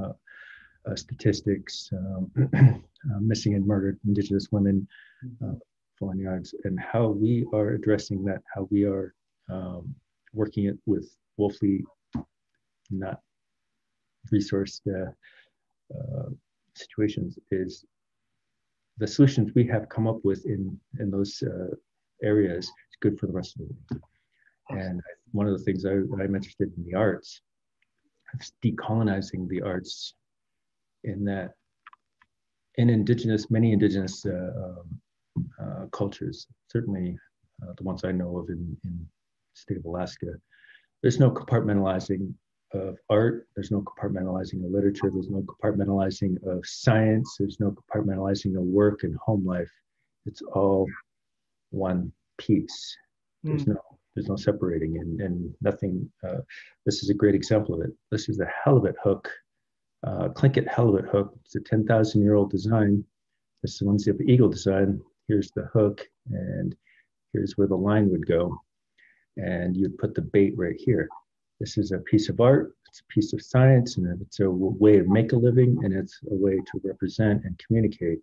statistics, missing and murdered Indigenous women, full 9 yards, and how we are addressing that, how we are working it with woefully not resourced situations, is the solutions we have come up with in those areas is good for the rest of the world. And one of the things I'm interested in the arts, is decolonizing the arts, in that in many indigenous cultures, certainly the ones I know of in the state of Alaska, there's no compartmentalizing of art, there's no compartmentalizing of literature, there's no compartmentalizing of science, there's no compartmentalizing of work and home life. It's all one piece. There's no separating, and nothing. This is a great example of it. This is the halibut hook, Tlingit halibut hook. It's a 10,000-year-old design. This is one's the eagle design. Here's the hook, and here's where the line would go, and you'd put the bait right here. This is a piece of art, it's a piece of science, and it's a way to make a living, and it's a way to represent and communicate.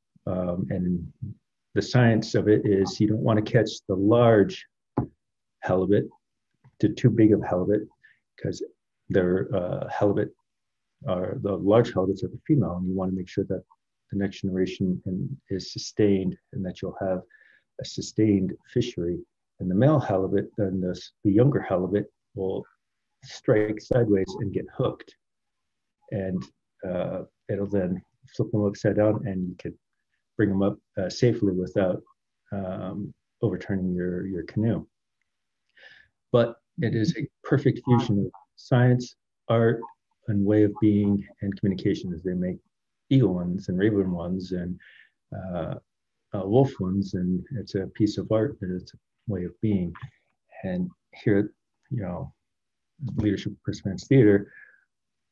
And the science of it is, you don't want to catch the large halibut to too big of halibut, because their halibut, the large halibuts are the female, and you want to make sure that the next generation is sustained, and that you'll have a sustained fishery. And the male halibut, then the younger halibut, will strike sideways and get hooked, and it'll then flip them upside down, and you can bring them up safely without overturning your canoe. But it is a perfect fusion of science, art, and way of being and communication, as they make eagle ones and raven ones and wolf ones, and it's a piece of art, but it's a way of being. And here, Leadership of Perseverance Theater,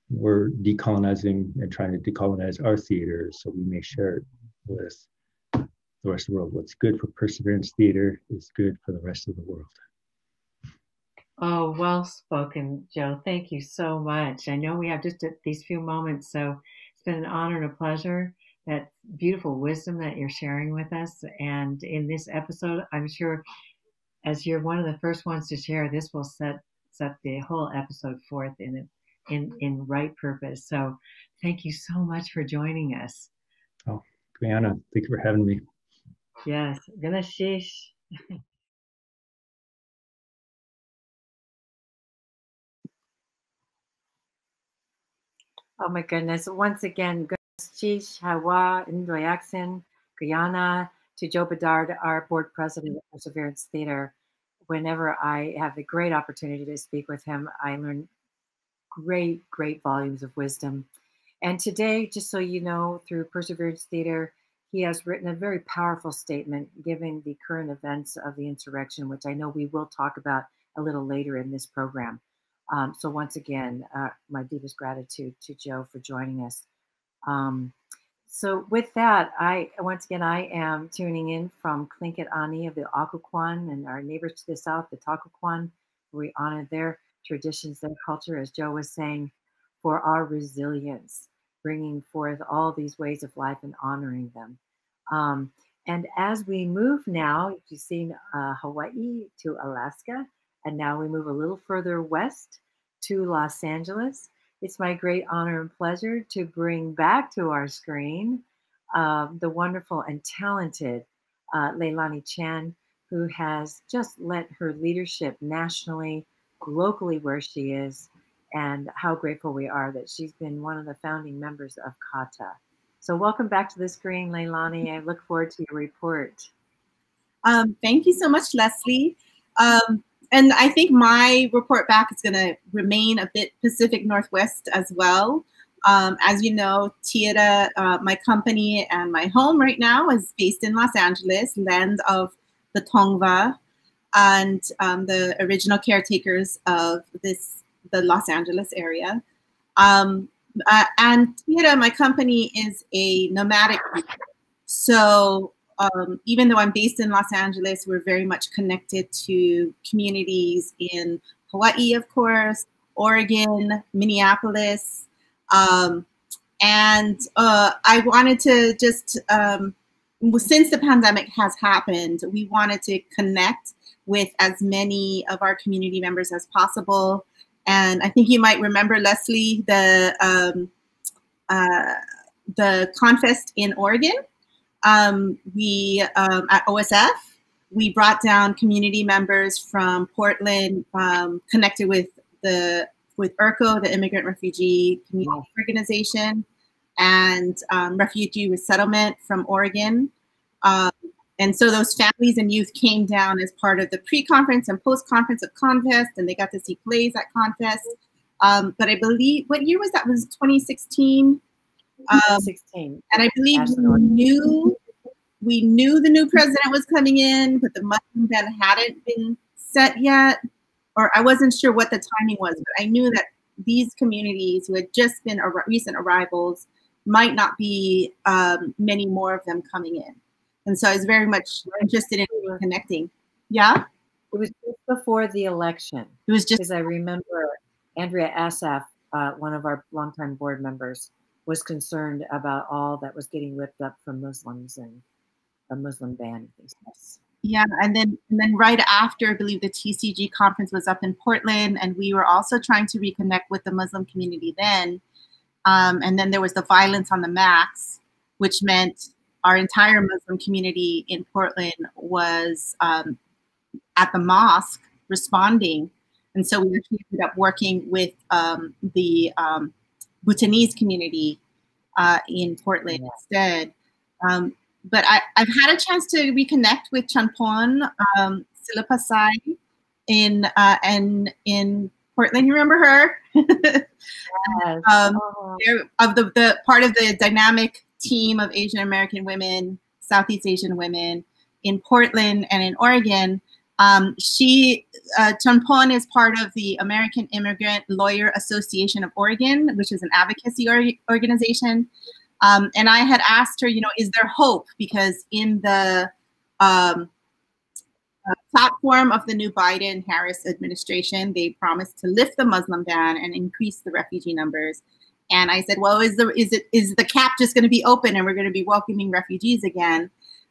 we're decolonizing and trying to decolonize our theater so we may share it with the rest of the world. What's good for Perseverance Theater is good for the rest of the world. Oh, well spoken, Joe. Thank you so much. I know we have just these few moments, so it's been an honor and a pleasure. That beautiful wisdom that you're sharing with us. And in this episode, I'm sure as you're one of the first ones to share, this will set the whole episode forth in right purpose. So thank you so much for joining us. Oh, Brianna, thank you for having me. Yes, Ganashish. Oh my goodness. Once again, Ganashish, Hawa, Indoyaksen, Guyana, to Joe Bedard, our board president of Perseverance Theater. Whenever I have the great opportunity to speak with him, I learn great volumes of wisdom. And today, just so you know, through Perseverance Theater, he has written a very powerful statement giving the current events of the insurrection, which I know we will talk about a little later in this program. So once again, my deepest gratitude to Joe for joining us. So with that, I am tuning in from Tlingit Ani of the Occoquan and our neighbors to the south, the Toccoquan. We honor their traditions, their culture, as Joe was saying, for our resilience, bringing forth all these ways of life and honoring them. And as we move now, you've seen Hawaii to Alaska, and now we move a little further west to Los Angeles. It's my great honor and pleasure to bring back to our screen the wonderful and talented Leilani Chan, who has just lent her leadership nationally, locally where she is, and how grateful we are that she's been one of the founding members of CAATA. So welcome back to the screen, Leilani. I look forward to your report. Thank you so much, Leslie. And I think my report back is going to remain a bit Pacific Northwest as well. As you know, TeAda, my company and my home right now, is based in Los Angeles, land of the Tongva and the original caretakers of the Los Angeles area. And TeAda, my company, is a nomadic group. So even though I'm based in Los Angeles, we're very much connected to communities in Hawaii, of course, Oregon, Minneapolis. And I wanted to just, since the pandemic has happened, we wanted to connect with as many of our community members as possible. And I think you might remember, Leslie, the ConFest in Oregon. We at OSF, we brought down community members from Portland, connected with IRCO, the Immigrant Refugee Community Organization, and Refugee Resettlement from Oregon. And so those families and youth came down as part of the pre-conference and post-conference of ConFest, and they got to see plays at ConFest. But I believe, what year was that? It was 2016. 16. And I believe we knew the new president was coming in, but the Muslim ban hadn't been set yet, or I wasn't sure what the timing was, but I knew that these communities who had just been recent arrivals might not be many more of them coming in. And so I was very much interested in connecting. Yeah? It was just before the election. It was just, because I remember Andrea Asaf, one of our longtime board members, was concerned about all that was getting whipped up from Muslims and a Muslim ban and things like that. Yeah, and then right after, I believe the TCG conference was up in Portland, and we were also trying to reconnect with the Muslim community then. And then there was the violence on the Max, which meant our entire Muslim community in Portland was at the mosque responding. And so we actually ended up working with the Bhutanese community in Portland instead. But I've had a chance to reconnect with Chanpon Silapasai in Portland. You remember her? Yes. Of the part of the dynamic team of Asian American women, Southeast Asian women in Portland and in Oregon. Champon is part of the American Immigrant Lawyer Association of Oregon, which is an advocacy organization. And I had asked her, is there hope? Because in the platform of the new Biden-Harris administration, they promised to lift the Muslim ban and increase the refugee numbers. And I said, well, is the cap just going to be open and we're going to be welcoming refugees again?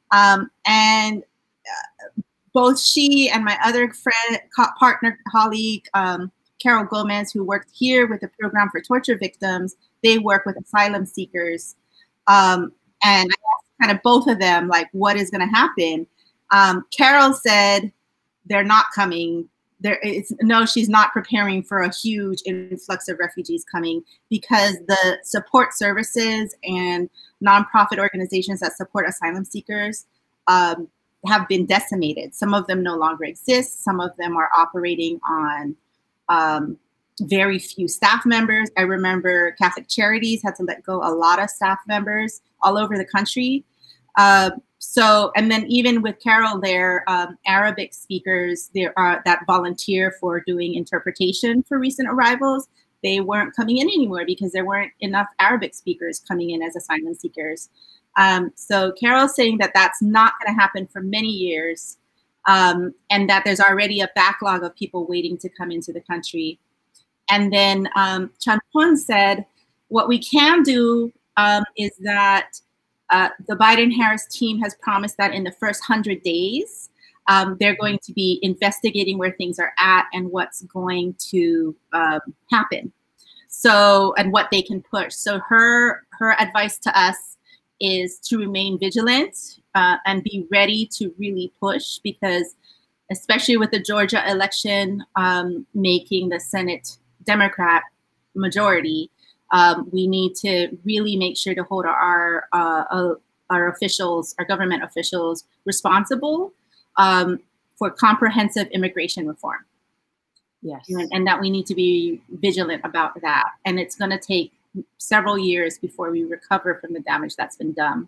Both she and my other friend, partner, colleague, Carol Gomez, who worked here with the program for torture victims, they work with asylum seekers. And I asked kind of both of them, like, what is going to happen? Carol said they're not coming. No, she's not preparing for a huge influx of refugees coming because the support services and nonprofit organizations that support asylum seekers have been decimated. Some of them no longer exist. Some of them are operating on very few staff members. I remember Catholic Charities had to let go a lot of staff members all over the country. And then even with Carol there, Arabic speakers that volunteer for doing interpretation for recent arrivals, they weren't coming in anymore because there weren't enough Arabic speakers coming in as asylum seekers. So Carol's saying that that's not going to happen for many years, and that there's already a backlog of people waiting to come into the country. And then Champon said, what we can do is that the Biden-Harris team has promised that in the first 100 days, they're going to be investigating where things are at and what's going to happen. So, and what they can push. So her advice to us is to remain vigilant and be ready to really push, because especially with the Georgia election making the Senate Democrat majority, we need to really make sure to hold our officials, our government officials, responsible for comprehensive immigration reform. Yes. And that we need to be vigilant about that. And it's going to take several years before we recover from the damage that's been done.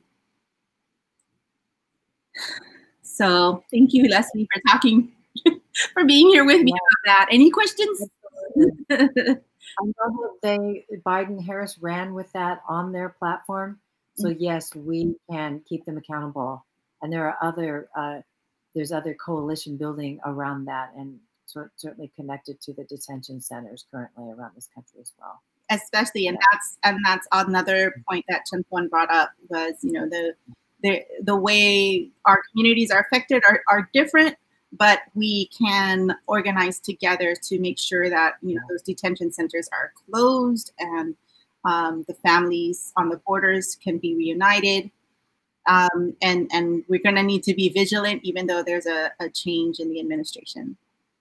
So thank you, Leslie, for talking, for being here with me about that. Any questions? I know that Biden-Harris ran with that on their platform. So yes, we can keep them accountable. And there are other, there's other coalition building around that, and certainly connected to the detention centers currently around this country as well. Especially, and that's another point that Champon brought up was, the way our communities are affected are different, but we can organize together to make sure that those detention centers are closed and the families on the borders can be reunited. And we're going to need to be vigilant, even though there's a change in the administration.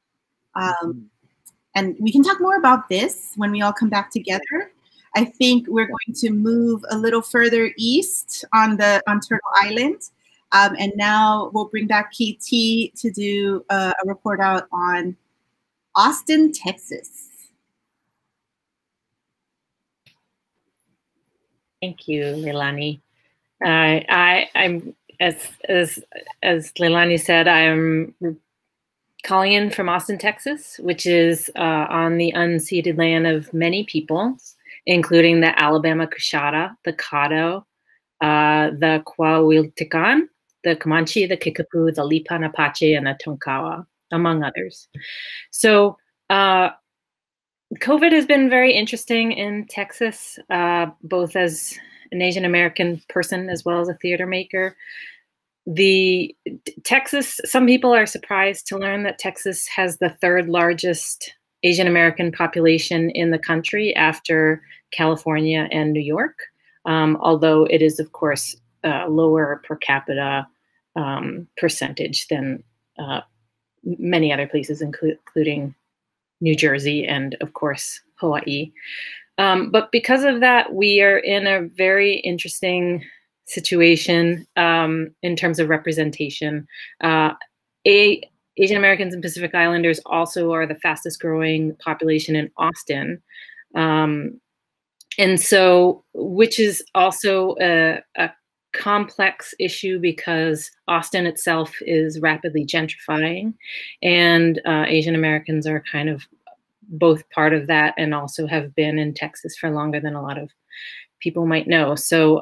And we can talk more about this when we all come back together. I think we're going to move a little further east on Turtle Island. And now we'll bring back KT to do a report out on Austin, Texas. Thank you, Leilani. I'm as Leilani said, I'm calling in from Austin, Texas, which is on the unceded land of many peoples, including the Alabama Coushatta, the Caddo, the Coahuiltecan, the Comanche, the Kickapoo, the Lipan Apache, and the Tonkawa, among others. So COVID has been very interesting in Texas, both as an Asian American person as well as a theater maker. Some people are surprised to learn that Texas has the third largest Asian American population in the country after California and New York, although it is, of course, lower per capita percentage than many other places, including New Jersey and, of course, Hawaii. But because of that, we are in a very interesting situation in terms of representation. Asian Americans and Pacific Islanders also are the fastest growing population in Austin. And so, which is also a complex issue because Austin itself is rapidly gentrifying, and Asian Americans are kind of both part of that and also have been in Texas for longer than a lot of people might know. So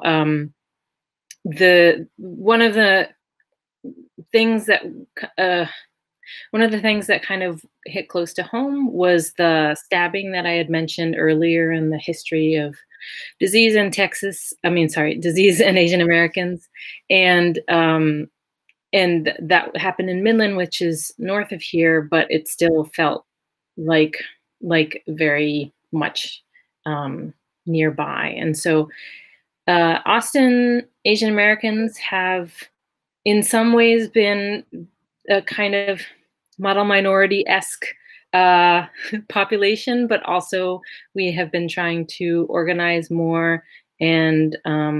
one of the things that kind of hit close to home was the stabbing that I had mentioned earlier in the history of disease in disease in Asian Americans. And that happened in Midland, which is north of here, but it still felt like very much nearby. And so Austin Asian Americans have in some ways been a kind of model minority-esque population, but also we have been trying to organize more and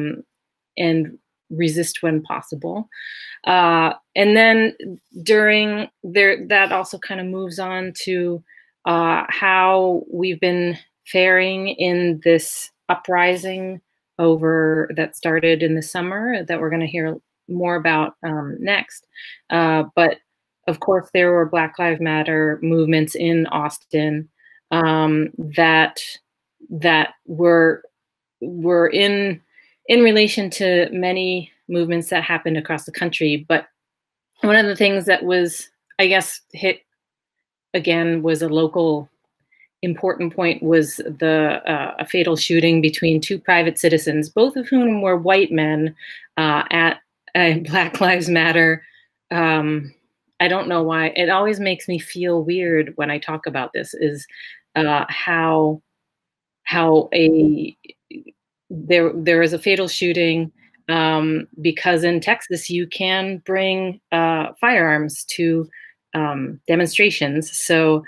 resist when possible. And then during that also kind of moves on to how we've been faring in this uprising that started in the summer that we're going to hear more about next. But of course, there were Black Lives Matter movements in Austin that were in relation to many movements that happened across the country. But one of the things that was, I guess, hit again was a local important point was a fatal shooting between two private citizens, both of whom were white men at a Black Lives Matter. I don't know why. It always makes me feel weird when I talk about this, is how there is a fatal shooting because in Texas you can bring firearms to demonstrations. So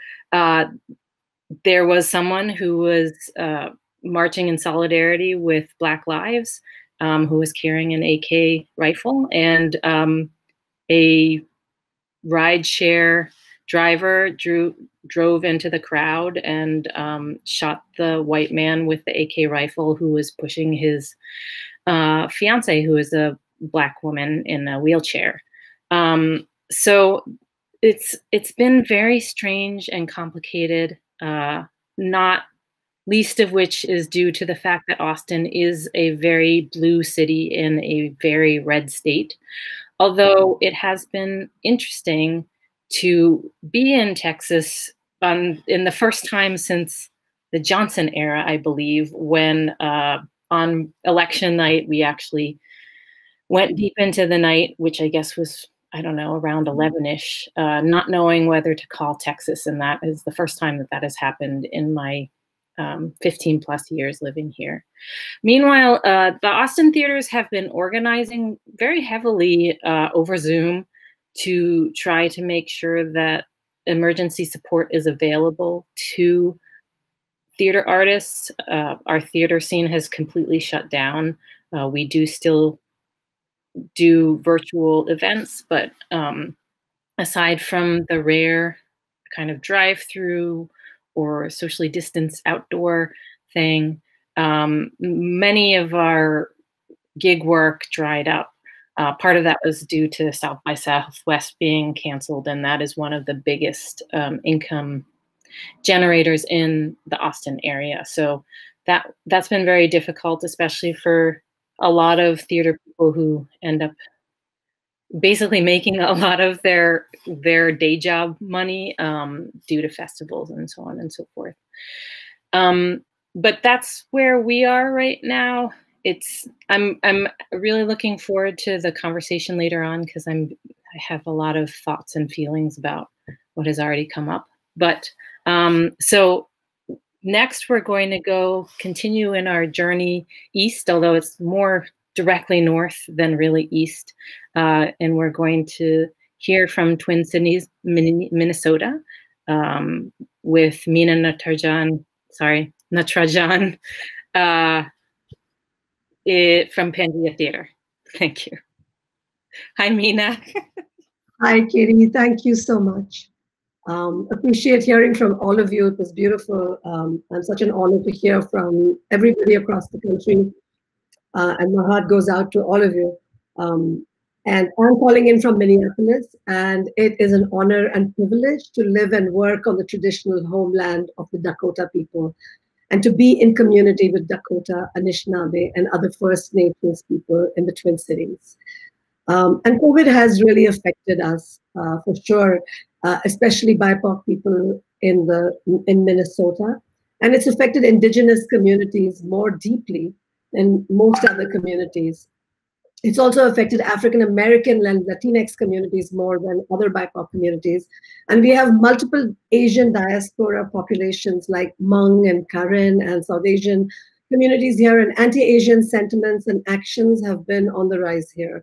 there was someone who was marching in solidarity with Black Lives, who was carrying an AK rifle, and a rideshare driver drove into the crowd and shot the white man with the AK rifle who was pushing his fiance, who is a Black woman in a wheelchair. So it's been very strange and complicated, not least of which is due to the fact that Austin is a very blue city in a very red state. Although it has been interesting to be in Texas in the first time since the Johnson era, I believe, when on election night, we actually went deep into the night, which I guess was, I don't know, around 11-ish, not knowing whether to call Texas. And that is the first time that has happened in my 15 plus years living here. Meanwhile, the Austin theaters have been organizing very heavily over Zoom to try to make sure that emergency support is available to theater artists. Our theater scene has completely shut down. We do still do virtual events, but aside from the rare kind of drive-through or socially distanced outdoor thing, many of our gig work dried up. Part of that was due to South by Southwest being canceled, and that is one of the biggest income generators in the Austin area. So that's been very difficult, especially for a lot of theater people who end up basically making a lot of their day job money due to festivals and so on and so forth. But that's where we are right now. I'm really looking forward to the conversation later on because I have a lot of thoughts and feelings about what has already come up. But so next we're going to continue in our journey east, although it's more directly north than really east. And we're going to hear from Twin Cities, Minnesota, with Meena Natarjan from Pangea Theater. Thank you. Hi, Meena. Hi, Katie. Thank you so much. Appreciate hearing from all of you. It was beautiful and such an honor to hear from everybody across the country. and my heart goes out to all of you. And I'm calling in from Minneapolis, and it is an honor and privilege to live and work on the traditional homeland of the Dakota people, and to be in community with Dakota, Anishinaabe, and other First Nations people in the Twin Cities. And COVID has really affected us, for sure, especially BIPOC people in Minnesota. And it's affected Indigenous communities more deeply than most other communities. It's also affected African American and Latinx communities more than other BIPOC communities. And we have multiple Asian diaspora populations like Hmong and Karen and South Asian communities here, and anti-Asian sentiments and actions have been on the rise here.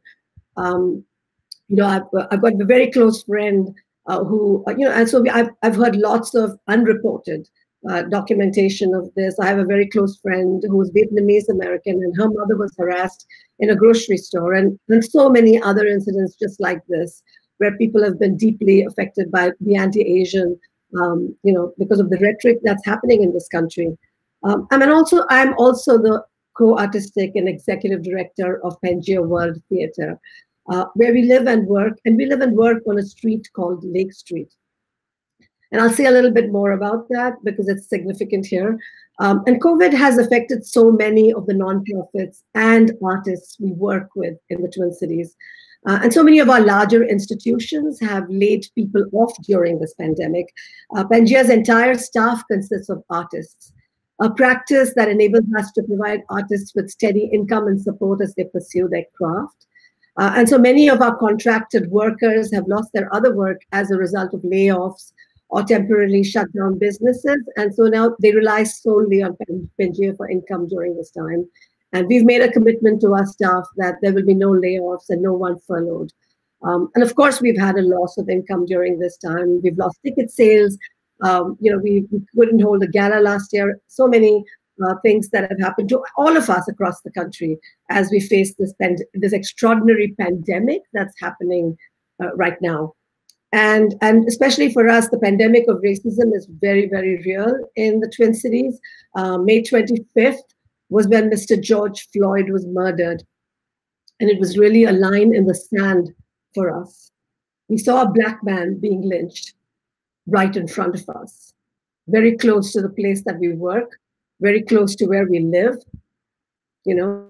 I've got a very close friend who, and so I've heard lots of unreported documentation of this. I have a very close friend who's Vietnamese American, and her mother was harassed in a grocery store, and so many other incidents just like this, where people have been deeply affected by the anti-Asian, because of the rhetoric that's happening in this country. I'm also the co-artistic and executive director of Pangea World Theatre, where we live and work, on a street called Lake Street. And I'll say a little bit more about that because it's significant here. And COVID has affected so many of the nonprofits and artists we work with in the Twin Cities. And so many of our larger institutions have laid people off during this pandemic. Pangea's entire staff consists of artists, a practice that enables us to provide artists with steady income and support as they pursue their craft. And so many of our contracted workers have lost their other work as a result of layoffs or temporarily shut down businesses. And so now they rely solely on Pangea for income during this time. And we've made a commitment to our staff that there will be no layoffs and no one furloughed. And of course, we've had a loss of income during this time. We've lost ticket sales. We couldn't hold a gala last year. So many things that have happened to all of us across the country as we face this extraordinary pandemic that's happening right now. And especially for us, the pandemic of racism is very, very real in the Twin Cities. May 25th was when Mr. George Floyd was murdered. And it was really a line in the sand for us. We saw a Black man being lynched right in front of us, very close to the place that we work, very close to where we live, And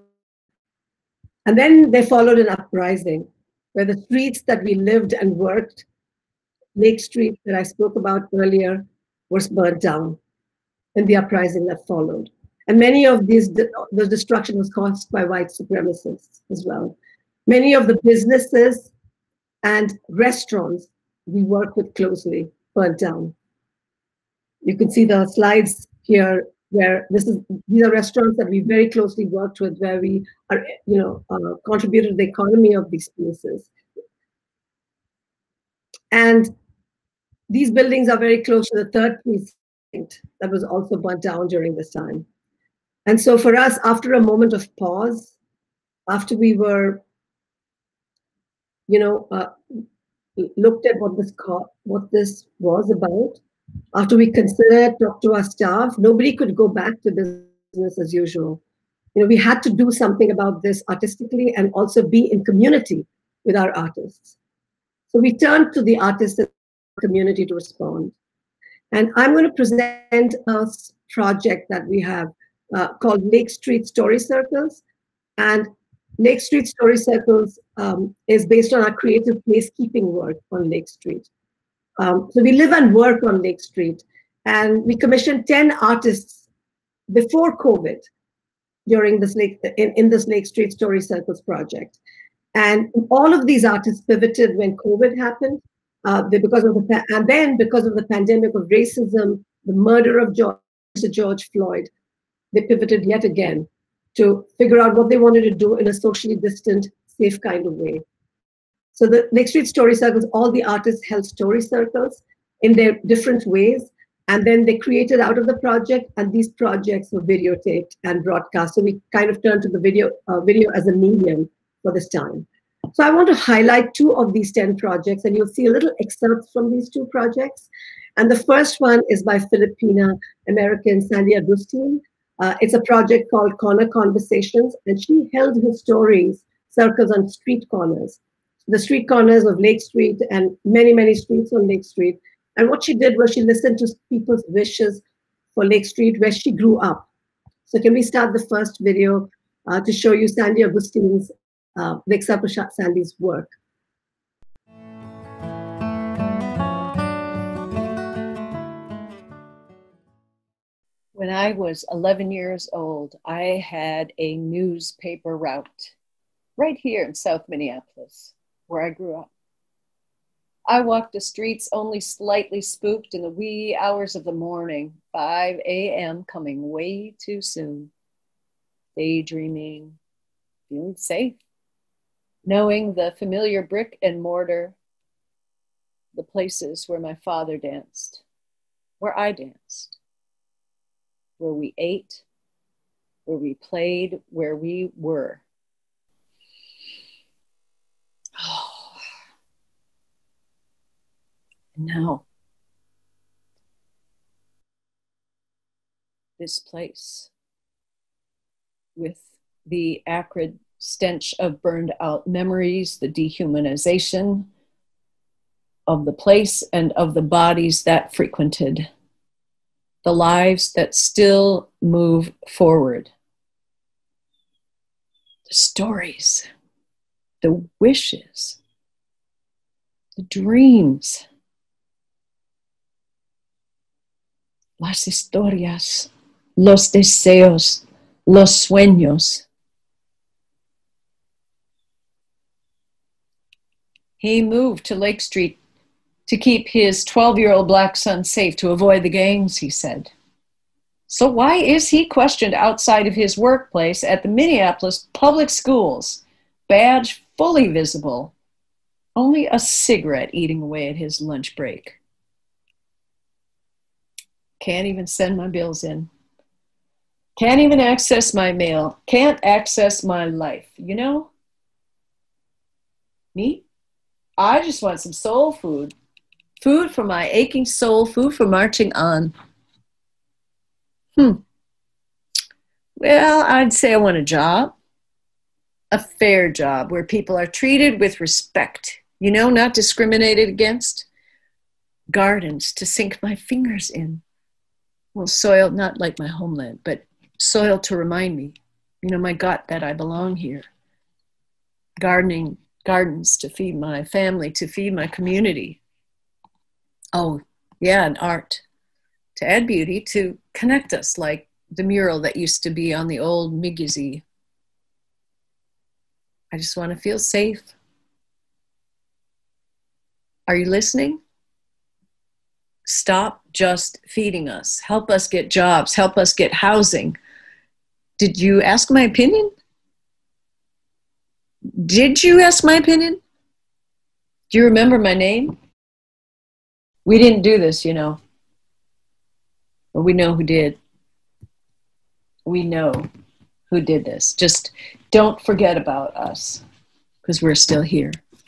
then they followed an uprising where the streets that we lived and worked, Lake Street that I spoke about earlier, was burned down in the uprising that followed. And many of the destruction was caused by white supremacists as well. Many of the businesses and restaurants we work with closely burned down. You can see the slides here where these are restaurants that we very closely worked with, where we are, contributed to the economy of these places. And these buildings are very close to the 3rd precinct that was also burnt down during this time. And so for us, after a moment of pause, after we were, looked at what this was about, after we considered, talked to our staff, nobody could go back to business as usual. We had to do something about this artistically and also be in community with our artists. So we turned to the artists and community to respond. And I'm going to present a project that we have called Lake Street Story Circles. And Lake Street Story Circles is based on our creative placekeeping work on Lake Street. So we live and work on Lake Street, and we commissioned 10 artists before COVID during this in this Lake Street Story Circles project. And all of these artists pivoted when COVID happened, because of the pandemic of racism, the murder of George Floyd, they pivoted yet again to figure out what they wanted to do in a socially distant, safe kind of way. So the Lake Street Story Circles, all the artists held story circles in their different ways, and then they created out of the project, and these projects were videotaped and broadcast. So we kind of turned to the video as a medium for this time. So I want to highlight 2 of these 10 projects, and you'll see a little excerpts from these 2 projects. And the first one is by Filipina American Sandy Agustin. It's a project called Corner Conversations, and she held her stories circles on street corners, the street corners of Lake Street and many, many streets on Lake Street. And what she did was she listened to people's wishes for Lake Street, where she grew up. So can we start the first video to show you Sandy Augustine's, the example of Sandy's work? When I was 11 years old, I had a newspaper route right here in South Minneapolis, where I grew up. I walked the streets only slightly spooked in the wee hours of the morning, 5 a.m. coming way too soon, daydreaming, feeling safe, knowing the familiar brick and mortar, the places where my father danced, where I danced, where we ate, where we played, where we were. Oh. Now, this place with the acrid stench of burned out memories, the dehumanization of the place and of the bodies that frequented, the lives that still move forward, the stories, the wishes, the dreams, las historias, los deseos, los sueños. He moved to Lake Street to keep his 12-year-old black son safe, to avoid the gangs, he said. So why is he questioned outside of his workplace at the Minneapolis public schools, badge fully visible, only a cigarette eating away at his lunch break? Can't even send my bills in. Can't even access my mail. Can't access my life. You know, me, I just want some soul food. Food for my aching soul, food for marching on. Well, I'd say I want a job, a fair job where people are treated with respect, you know, not discriminated against. Gardens to sink my fingers in. Well, soil, not like my homeland, but soil to remind me, you know, my gut that I belong here. Gardening, gardens to feed my family, to feed my community. Oh, yeah, and art to add beauty, to connect us, like the mural that used to be on the old Migizi. I just want to feel safe. Are you listening? Stop just feeding us. Help us get jobs. Help us get housing. Did you ask my opinion? Did you ask my opinion? Do you remember my name? We didn't do this, you know. But we know who did. We know who did this. Just don't forget about us, because we're still here.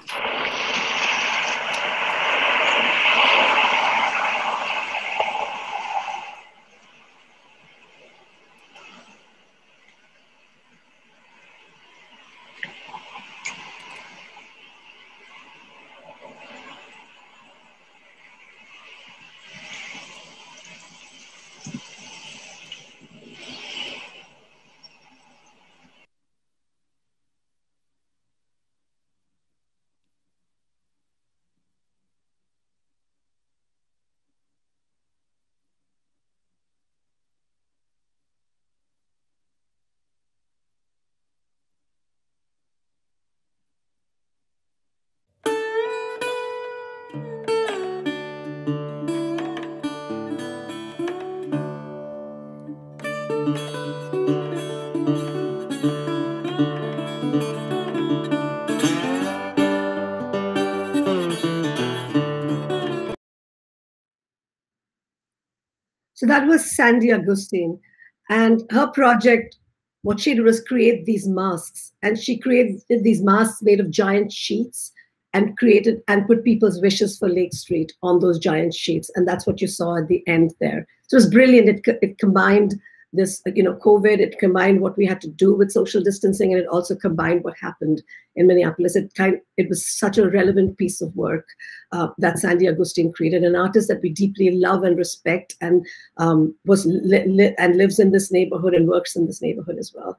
So that was Sandy Augustine. And her project, what she did was create these masks. And she created these masks made of giant sheets and created and put people's wishes for Lake Street on those giant sheets. And that's what you saw at the end there. So it was brilliant. It combined this, COVID, it combined what we had to do with social distancing, and it also combined what happened in Minneapolis. It was such a relevant piece of work that Sandy Agustin created, an artist that we deeply love and respect, and and lives in this neighborhood and works in this neighborhood as well.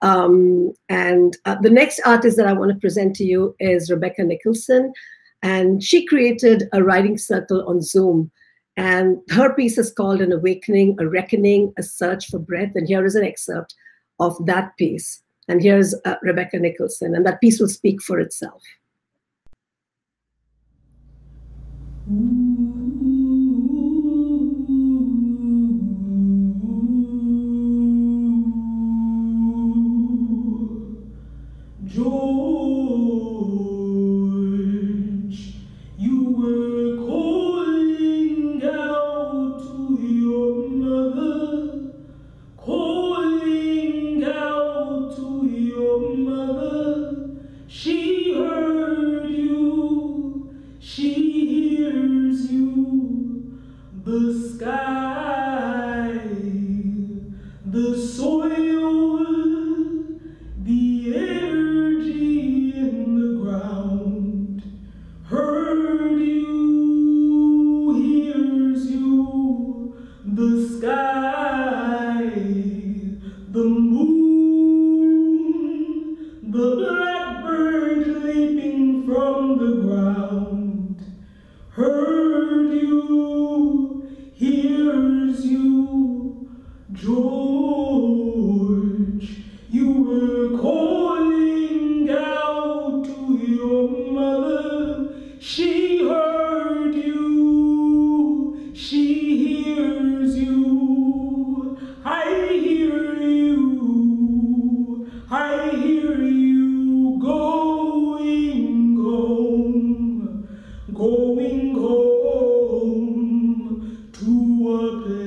The next artist that I want to present to you is Rebecca Nicholson, and she created a writing circle on Zoom. And her piece is called An Awakening, a Reckoning, a Search for Breath. And here is an excerpt of that piece. And here's Rebecca Nicholson, and that piece will speak for itself. George, you were calling out to your mother, calling out to your mother. She heard you, she hears you. The sky, the soil, the energy in the ground heard you, hears you. The sky, the moon, the blackbird leaping from the ground heard you, hears you. George, you were calling out to your mother. She heard you, she hears you. I hear you, I hear you. Going home, going home to a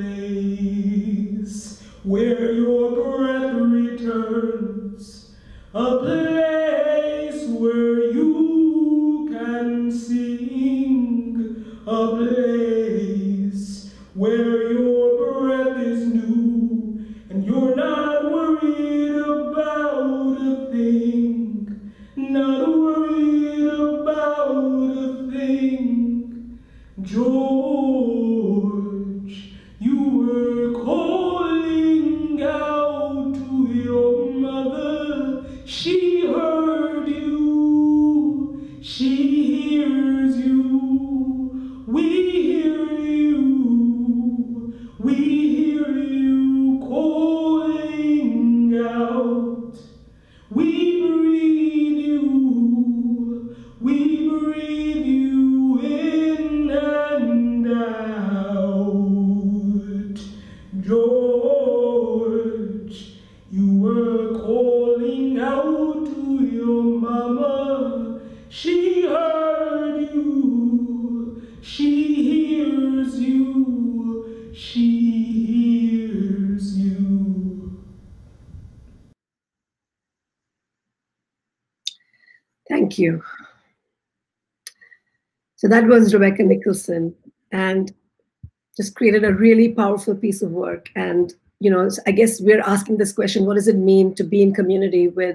place where your breath returns, a place where you can sing, a place where your breath is new and you're not worried about a thing, not worried about a thing. George, you were calling out to your mother. She heard you, she hears you. We hear you, we hear you calling out. We breathe you, we breathe you in and out. George, you were calling out to your mama. She heard you, she hears you, she hears you. Thank you. So that was Rebecca Nicholson, and just created a really powerful piece of work. And, I guess we're asking this question: what does it mean to be in community with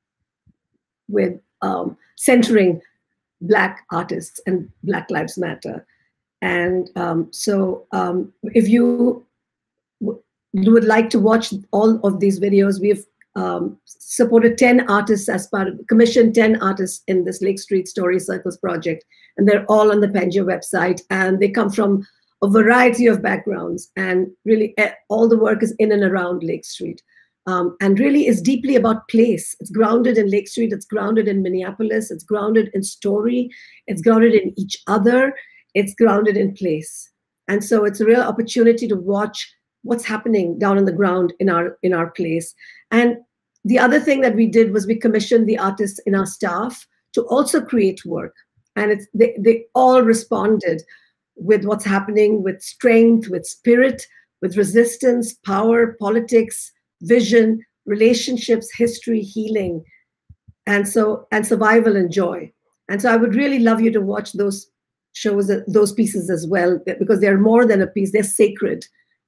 centering Black artists and Black Lives Matter? And if you would like to watch all of these videos, we've supported 10 artists commissioned 10 artists in this Lake Street Story Circles project. And they're all on the Pangea website, and they come from a variety of backgrounds, and really all the work is in and around Lake Street. And really is deeply about place. It's grounded in Lake Street, it's grounded in Minneapolis, it's grounded in story, it's grounded in each other, it's grounded in place. And so it's a real opportunity to watch what's happening down on the ground in our place. And the other thing that we did was we commissioned the artists in our staff to also create work. And they all responded with what's happening, with strength, with spirit, with resistance, power, politics, vision, relationships, history, healing, and survival and joy. And so I would really love you to watch those shows, those pieces as well, because they're more than a piece, they're sacred.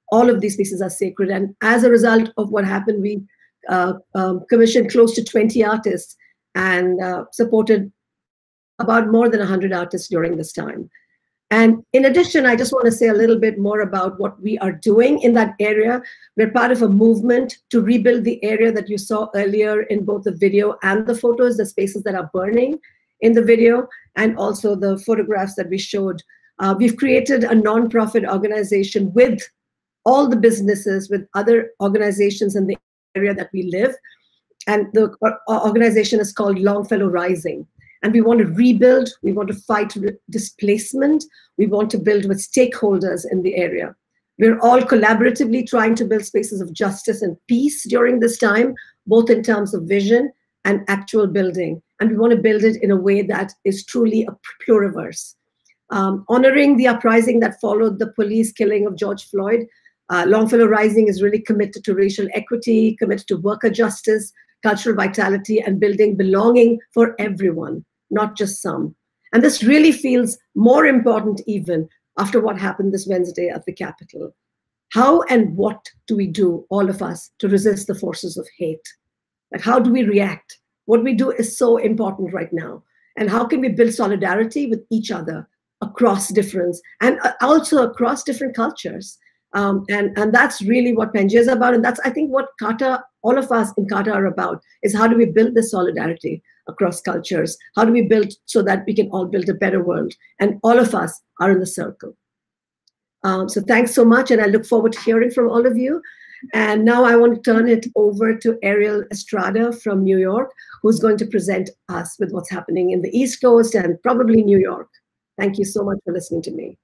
All of these pieces are sacred. And as a result of what happened, we commissioned close to 20 artists and supported about more than 100 artists during this time. And in addition, I just want to say a little bit more about what we are doing in that area. We're part of a movement to rebuild the area that you saw earlier in both the video and the photos, the spaces that are burning in the video, and also the photographs that we showed. We've created a nonprofit organization with all the businesses, with other organizations in the area that we live. And the organization is called Longfellow Rising. And we want to rebuild, we want to fight displacement, we want to build with stakeholders in the area. We're all collaboratively trying to build spaces of justice and peace during this time, both in terms of vision and actual building. And we want to build it in a way that is truly a pluriverse. Honoring the uprising that followed the police killing of George Floyd, Longfellow Rising is really committed to racial equity, committed to worker justice, cultural vitality, and building belonging for everyone, not just some. And this really feels more important even after what happened this Wednesday at the Capitol. How and what do we do, all of us, to resist the forces of hate? Like, how do we react? What we do is so important right now. And how can we build solidarity with each other across difference and also across different cultures? And that's really what Pangea is about. And that's, I think, what CAATA, all of us in CAATA are about, is how do we build this solidarity across cultures? How do we build so that we can all build a better world? And all of us are in the circle. So thanks so much. And I look forward to hearing from all of you. And now I want to turn it over to Ariel Estrada from New York, who's going to present us with what's happening in the East Coast and probably New York. Thank you so much for listening to me.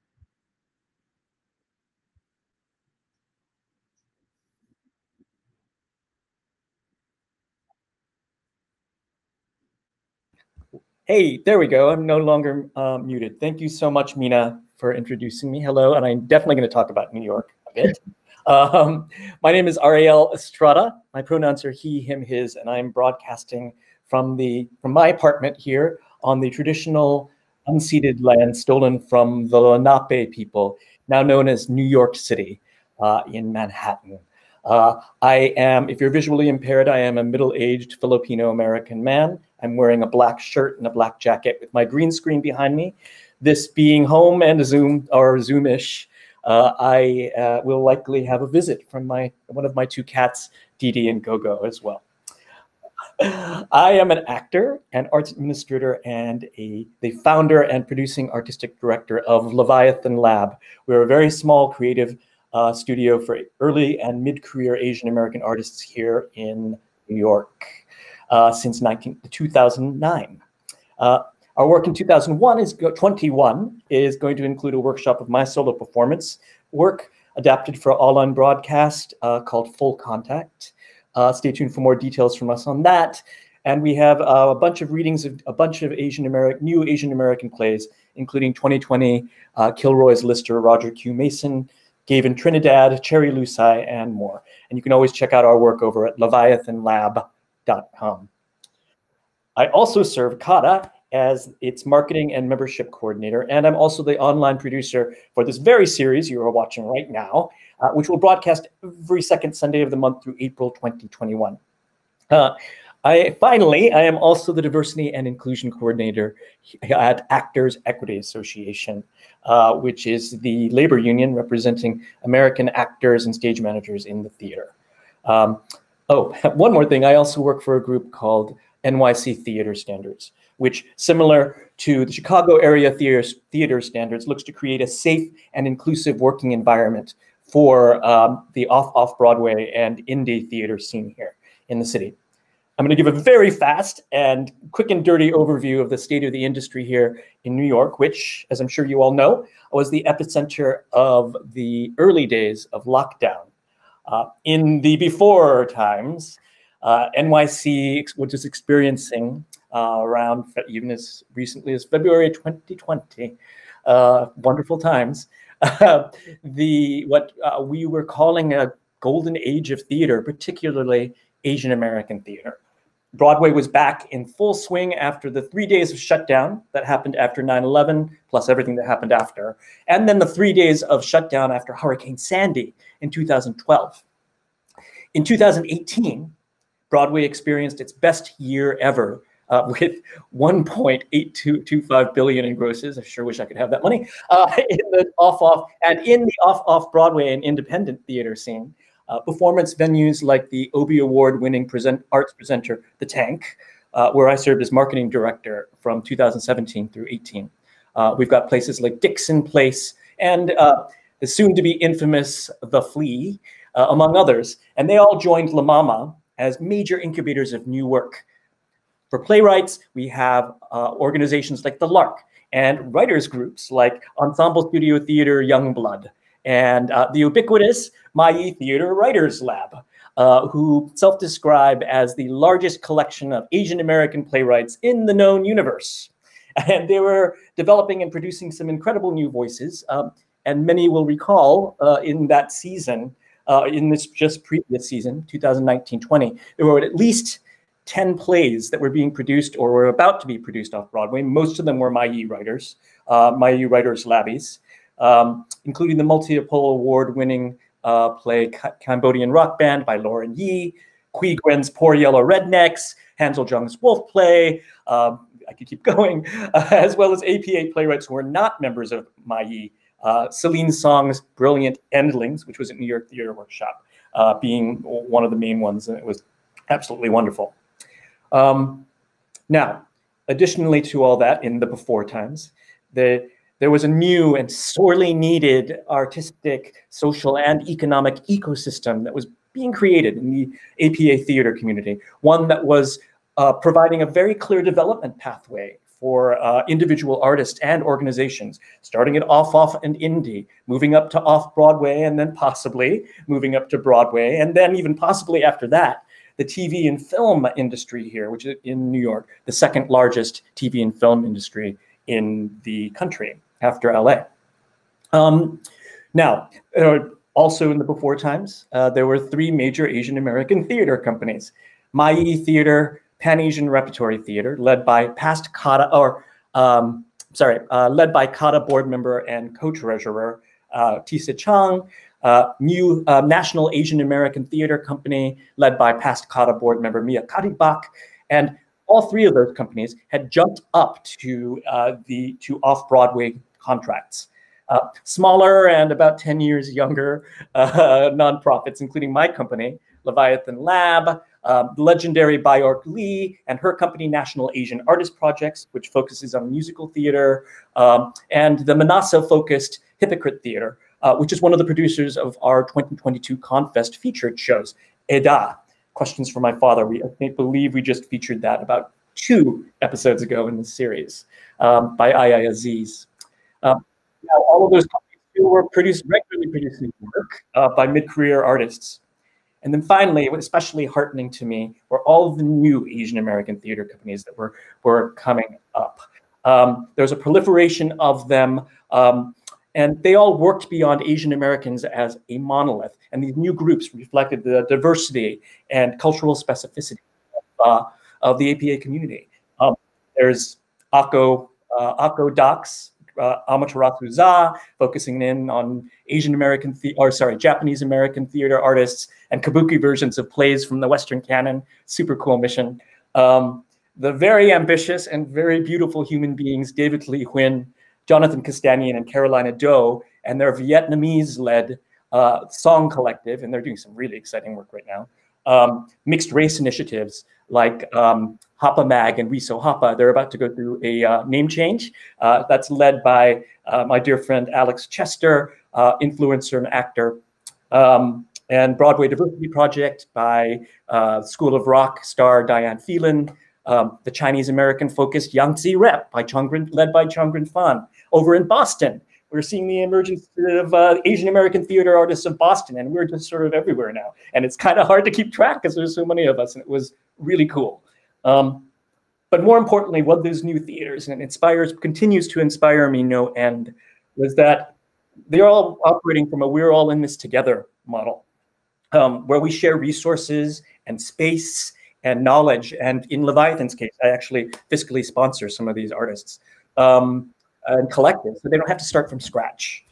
Hey, there we go. I'm no longer muted. Thank you so much, Meena, for introducing me. Hello, and I'm definitely going to talk about New York a bit. My name is Ariel Estrada. My pronouns are he, him, his, and I'm broadcasting from my apartment here on the traditional unceded land stolen from the Lenape people, now known as New York City in Manhattan. I am, if you're visually impaired, I am a middle-aged Filipino-American man. I'm wearing a black shirt and a black jacket with my green screen behind me. This being home and a Zoom or Zoom-ish, I will likely have a visit from one of my two cats, Didi and Gogo, as well. I am an actor, an arts administrator, and the founder and producing artistic director of Leviathan Lab. We're a very small creative studio for early and mid-career Asian American artists here in New York since 2009. Our work in 2021 is going to include a workshop of my solo performance work adapted for all-on broadcast called Full Contact. Stay tuned for more details from us on that. And we have a bunch of readings of a bunch of new Asian American plays, including 2020 Kilroy's Lister, Roger Q. Mason, Gavin Trinidad, Cherry Lusai, and more. And you can always check out our work over at leviathanlab.com. I also serve CAATA as its marketing and membership coordinator, and I'm also the online producer for this very series you are watching right now, which will broadcast every second Sunday of the month through April 2021. I am also the diversity and inclusion coordinator at Actors Equity Association, which is the labor union representing American actors and stage managers in the theater. One more thing, I also work for a group called NYC Theater Standards, which, similar to the Chicago area theater standards, looks to create a safe and inclusive working environment for the off-Broadway and indie theater scene here in the city. I'm going to give a very fast and quick and dirty overview of the state of the industry here in New York, which, as I'm sure you all know, was the epicenter of the early days of lockdown. In the before times, NYC was experiencing around even as recently as February 2020, wonderful times, what we were calling a golden age of theater, particularly Asian American theater. Broadway was back in full swing after the 3 days of shutdown that happened after 9/11, plus everything that happened after, and then the 3 days of shutdown after Hurricane Sandy in 2012. In 2018, Broadway experienced its best year ever with 1.8225 billion in grosses. I sure wish I could have that money in the off Broadway and independent theater scene. Performance venues like the Obie Award-winning arts presenter, The Tank, where I served as marketing director from 2017 through 18. We've got places like Dixon Place and the soon-to-be infamous The Flea, among others. And they all joined La Mama as major incubators of new work. For playwrights, we have organizations like The Lark and writers groups like Ensemble Studio Theater Youngblood and the ubiquitous Ma'i Theater Writers Lab, who self-describe as the largest collection of Asian American playwrights in the known universe. And they were developing and producing some incredible new voices. And many will recall in that season, in this just previous season, 2019-20, there were at least 10 plays that were being produced or were about to be produced off Broadway. Most of them were Ma'i writers, Ma'i Writers Labbies, including the multiple award-winning play Cambodian Rock Band by Lauren Yee, Quy Nguyen's Poor Yellow Rednecks, Hansel Jung's Wolf Play, I could keep going, as well as APA playwrights who were not members of Ma'i, Celine Song's Brilliant Endlings, which was at New York Theater Workshop, being one of the main ones, and it was absolutely wonderful. Now, additionally to all that, in the before times, there was a new and sorely needed artistic, social, and economic ecosystem that was being created in the APA theater community, one that was providing a very clear development pathway for individual artists and organizations, starting at off, and indie, moving up to off-Broadway, and then possibly moving up to Broadway, and then even possibly after that, the TV and film industry here, which is in New York, the second largest TV and film industry in the country after LA. Now, also in the before times, there were 3 major Asian American theater companies. Ma'i Theater, Pan-Asian Repertory Theater, led by past CAATA, led by CAATA board member and co-treasurer Tisa Chang, new National Asian American Theater Company, led by past CAATA board member Mia Karibak, and all 3 of those companies had jumped up to off-Broadway contracts. Smaller and about 10 years younger nonprofits, including my company, Leviathan Lab, legendary Byork Lee and her company, National Asian Artist Projects, which focuses on musical theater, and the Manasa-focused Hypocrite Theater, which is one of the producers of our 2022 ConFest featured shows, TeAda, Questions for My Father. I believe we just featured that about 2 episodes ago in this series by Aya Aziz. Now, all of those companies were regularly producing work by mid-career artists. And then finally, what was especially heartening to me were all of the new Asian American theater companies that were coming up. There's a proliferation of them, and they all worked beyond Asian Americans as a monolith. And these new groups reflected the diversity and cultural specificity of the APA community. There's Ako Docs, Amaterasu Za, focusing in on Japanese American theater artists and kabuki versions of plays from the Western canon. Super cool mission. The very ambitious and very beautiful human beings, David Lee Huynh, Jonathan Castanian, and Carolina Do, and their Vietnamese-led song collective, and they're doing some really exciting work right now. Mixed race initiatives like Hapa Mag and Riso Hapa, they're about to go through a name change. That's led by my dear friend Alex Chester, influencer and actor, and Broadway Diversity Project by School of Rock star Diane Phelan, the Chinese American focused Yangtze Rep by led by Chongren Fan. Over in Boston, we're seeing the emergence of Asian American theater artists of Boston, and we're just sort of everywhere now. And it's kind of hard to keep track because there's so many of us, and it was really cool. But more importantly, what those new theaters, and it continues to inspire me no end, was that they're all operating from a we're all in this together model, where we share resources and space and knowledge. And in Leviathan's case, I actually fiscally sponsor some of these artists and collectives, so they don't have to start from scratch.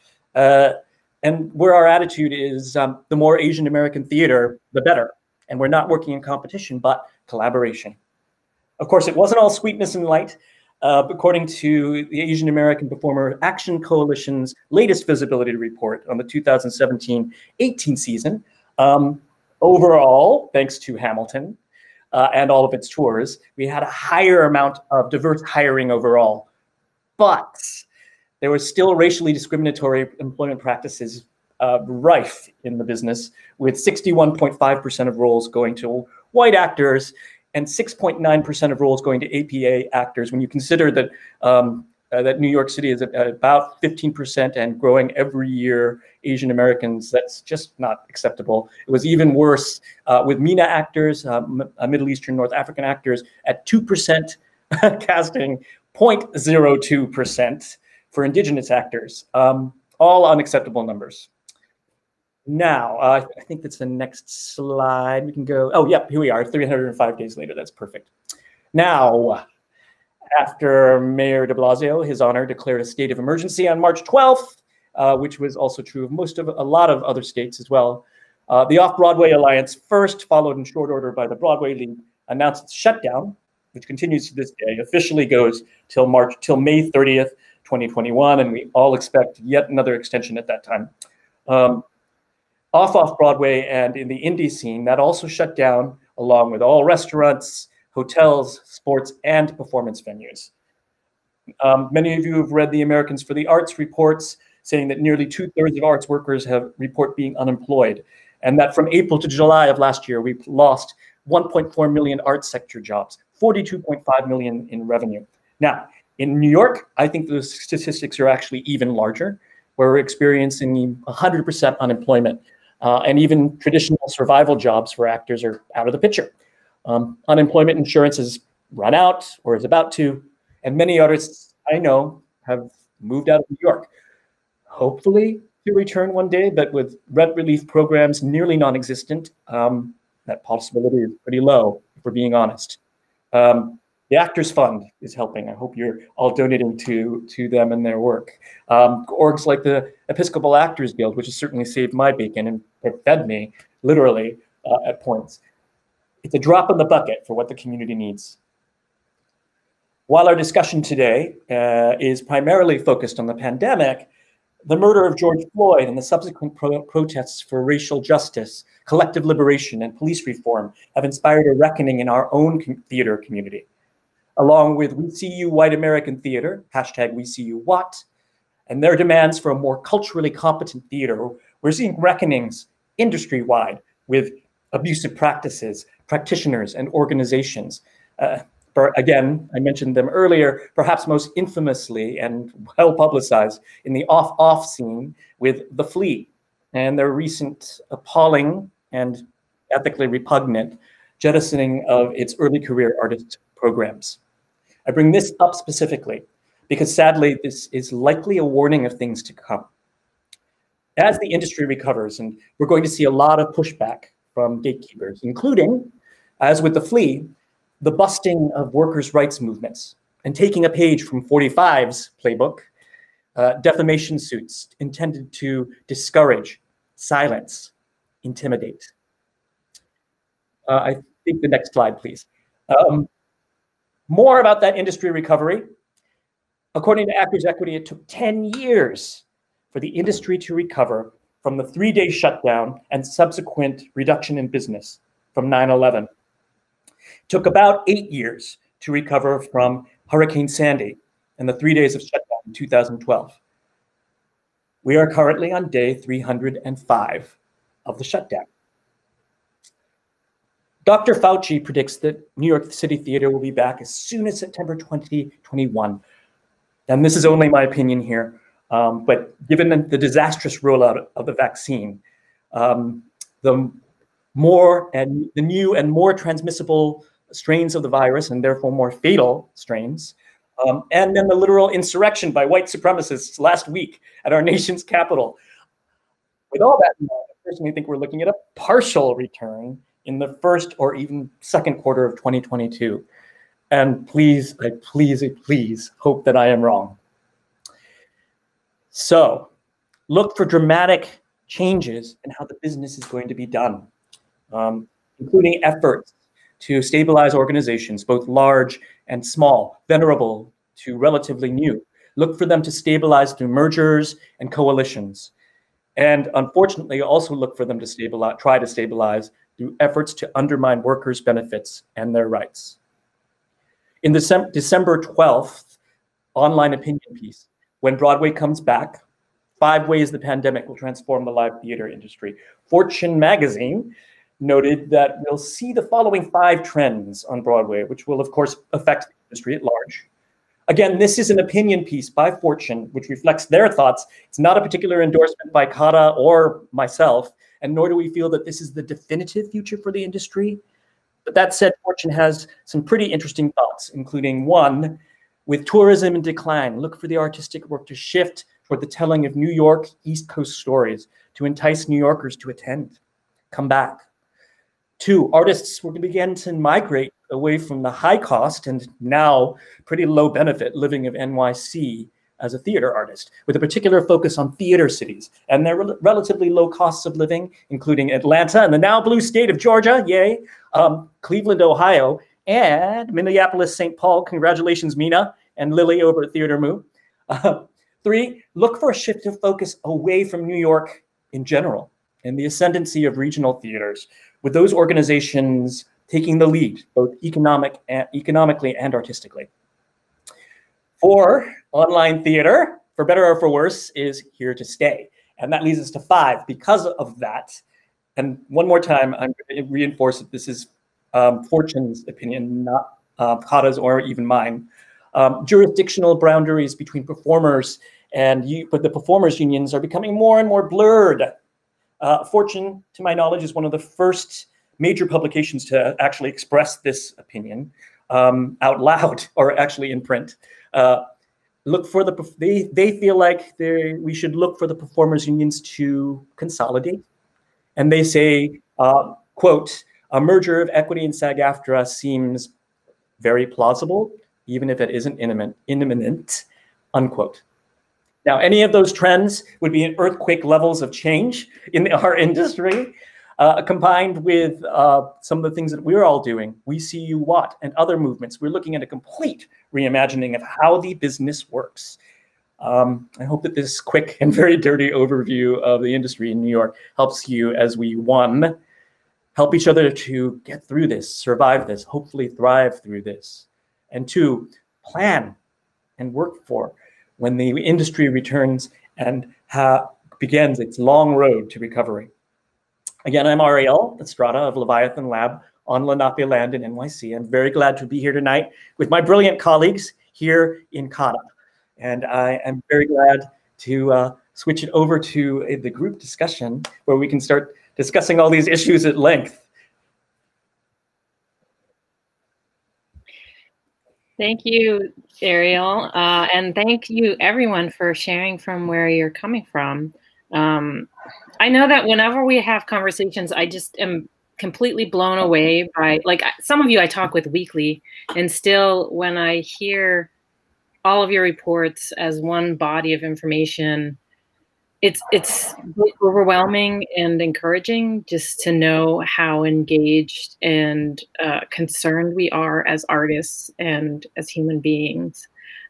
And where our attitude is, the more Asian American theater, the better. And we're not working in competition, but collaboration. Of course, it wasn't all sweetness and light. According to the Asian American Performer Action Coalition's latest visibility report on the 2017-18 season, overall, thanks to Hamilton and all of its tours, we had a higher amount of diverse hiring overall. But there was still racially discriminatory employment practices rife in the business, with 61.5% of roles going to white actors and 6.9% of roles going to APA actors. When you consider that that New York City is at about 15% and growing every year Asian Americans, that's just not acceptable. It was even worse with Meena actors, Middle Eastern, North African actors at 2% casting, 0.02% for Indigenous actors. All unacceptable numbers. Now, I think that's the next slide. We can go, oh, yep, here we are, 305 days later. That's perfect. Now, after Mayor de Blasio, His Honor, declared a state of emergency on March 12th, which was also true of a lot of other states as well. The Off-Broadway Alliance, first followed in short order by the Broadway League, announced its shutdown, which continues to this day, officially goes till May 30th, 2021, and we all expect yet another extension at that time. Off-Broadway and in the indie scene, that also shut down along with all restaurants, hotels, sports, and performance venues. Many of you have read the Americans for the Arts reports saying that nearly 2/3 of arts workers report being unemployed, and that from April to July of last year, we've lost 1.4 million arts sector jobs, 42.5 million in revenue. Now, in New York, I think those statistics are actually even larger, where we're experiencing 100% unemployment. And even traditional survival jobs for actors are out of the picture. Unemployment insurance has run out or is about to, and many artists I know have moved out of New York. Hopefully to return one day, but with rent relief programs nearly non-existent, that possibility is pretty low, if we're being honest. The Actors Fund is helping. I hope you're all donating to them and their work. Orgs like the Episcopal Actors Guild, which has certainly saved my bacon and fed me, literally, at points. It's a drop in the bucket for what the community needs. While our discussion today is primarily focused on the pandemic, the murder of George Floyd and the subsequent protests for racial justice, collective liberation, and police reform have inspired a reckoning in our own theater community. Along with We See You White American Theater, #WeSeeYouWhat, and their demands for a more culturally competent theater, we're seeing reckonings industry-wide with abusive practices, practitioners, and organizations. Again, I mentioned them earlier, perhaps most infamously and well-publicized in the off-off scene with The Flea and their recent appalling and ethically repugnant jettisoning of its early career artist programs. I bring this up specifically because sadly, this is likely a warning of things to come. As the industry recovers, and we're going to see a lot of pushback from gatekeepers, including, as with The Flea, the busting of workers' rights movements and taking a page from 45's playbook, defamation suits intended to discourage, silence, intimidate. I think the next slide, please. More about that industry recovery. According to Actors Equity, it took 10 years for the industry to recover from the 3-day shutdown and subsequent reduction in business from 9/11. It took about 8 years to recover from Hurricane Sandy and the 3 days of shutdown in 2012. We are currently on day 305 of the shutdown. Dr. Fauci predicts that New York City theater will be back as soon as September 2021. And this is only my opinion here, but given the disastrous rollout of the vaccine, the new and more transmissible strains of the virus, and therefore more fatal strains, and then the literal insurrection by white supremacists last week at our nation's capital. With all that in mind, I personally think we're looking at a partial return in the first or even second quarter of 2022. And please, I please hope that I am wrong. So look for dramatic changes in how the business is going to be done, including efforts to stabilize organizations, both large and small, venerable to relatively new. Look for them to stabilize through mergers and coalitions. And unfortunately, also look for them to try to stabilize through efforts to undermine workers' benefits and their rights. In the December 12th online opinion piece, When Broadway Comes Back, 5 Ways the Pandemic Will Transform the Live Theater Industry, Fortune magazine noted that we'll see the following 5 trends on Broadway, which will of course affect the industry at large. Again, this is an opinion piece by Fortune, which reflects their thoughts. It's not a particular endorsement by CAATA or myself, and nor do we feel that this is the definitive future for the industry. But that said, Fortune has some pretty interesting thoughts, including 1, with tourism in decline, look for the artistic work to shift toward the telling of New York East Coast stories to entice New Yorkers to attend, come back. 2, artists were to begin to migrate away from the high cost and now pretty low benefit living of NYC as a theater artist, with a particular focus on theater cities and their relatively low costs of living, including Atlanta and the now blue state of Georgia, yay, Cleveland, Ohio, and Minneapolis, St. Paul. Congratulations, Meena and Lily over at Theater Moo. 3, look for a shift of focus away from New York in general and the ascendancy of regional theaters, with those organizations taking the lead, both economically and artistically. 4, online theater, for better or for worse, is here to stay. And that leads us to 5 because of that. And one more time, I'm going to reinforce that this is Fortune's opinion, not CAATA's or even mine. Jurisdictional boundaries between performers but the performers' unions are becoming more and more blurred. Fortune, to my knowledge, is one of the first major publications to actually express this opinion out loud, or actually in print. Look for they feel like we should look for the performers' unions to consolidate. And they say, quote, a merger of Equity and SAG-AFTRA seems very plausible, even if it isn't imminent, unquote. Now, any of those trends would be earthquake levels of change in our industry, combined with some of the things that we're all doing. We See You What and other movements. We're looking at a complete reimagining of how the business works. I hope that this quick and very dirty overview of the industry in New York helps you as we, 1, help each other to get through this, survive this, hopefully thrive through this. And 2, plan and work for when the industry returns and begins its long road to recovery. Again, I'm Ariel Estrada of Leviathan Lab on Lenape land in NYC. I'm very glad to be here tonight with my brilliant colleagues here in CAATA. And I am very glad to switch it over to the group discussion where we can start discussing all these issues at length. Thank you, Ariel. And thank you, everyone, for sharing from where you're coming from. I know that whenever we have conversations, I just am completely blown away by, like, some of you I talk with weekly, and still when I hear all of your reports as one body of information, it's overwhelming and encouraging just to know how engaged and concerned we are as artists and as human beings.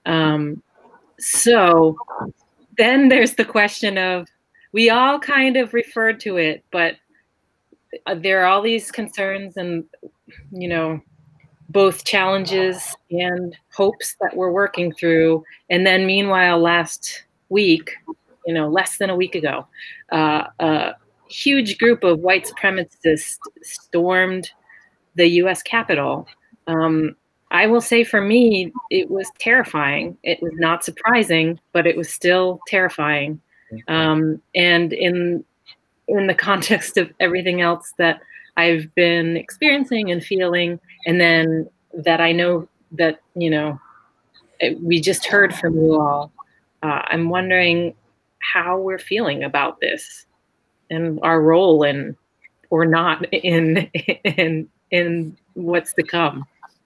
So then there's the question of, we all kind of referred to it, but there are all these concerns and, you know, both challenges and hopes that we're working through. And then meanwhile, last week, you know, less than a week ago, a huge group of white supremacists stormed the US Capitol. I will say for me, it was terrifying. It was not surprising, but it was still terrifying. And in the context of everything else that I've been experiencing and feeling, and then that I know that, you know, we just heard from you all, I'm wondering how we're feeling about this and our role in or not in what's to come?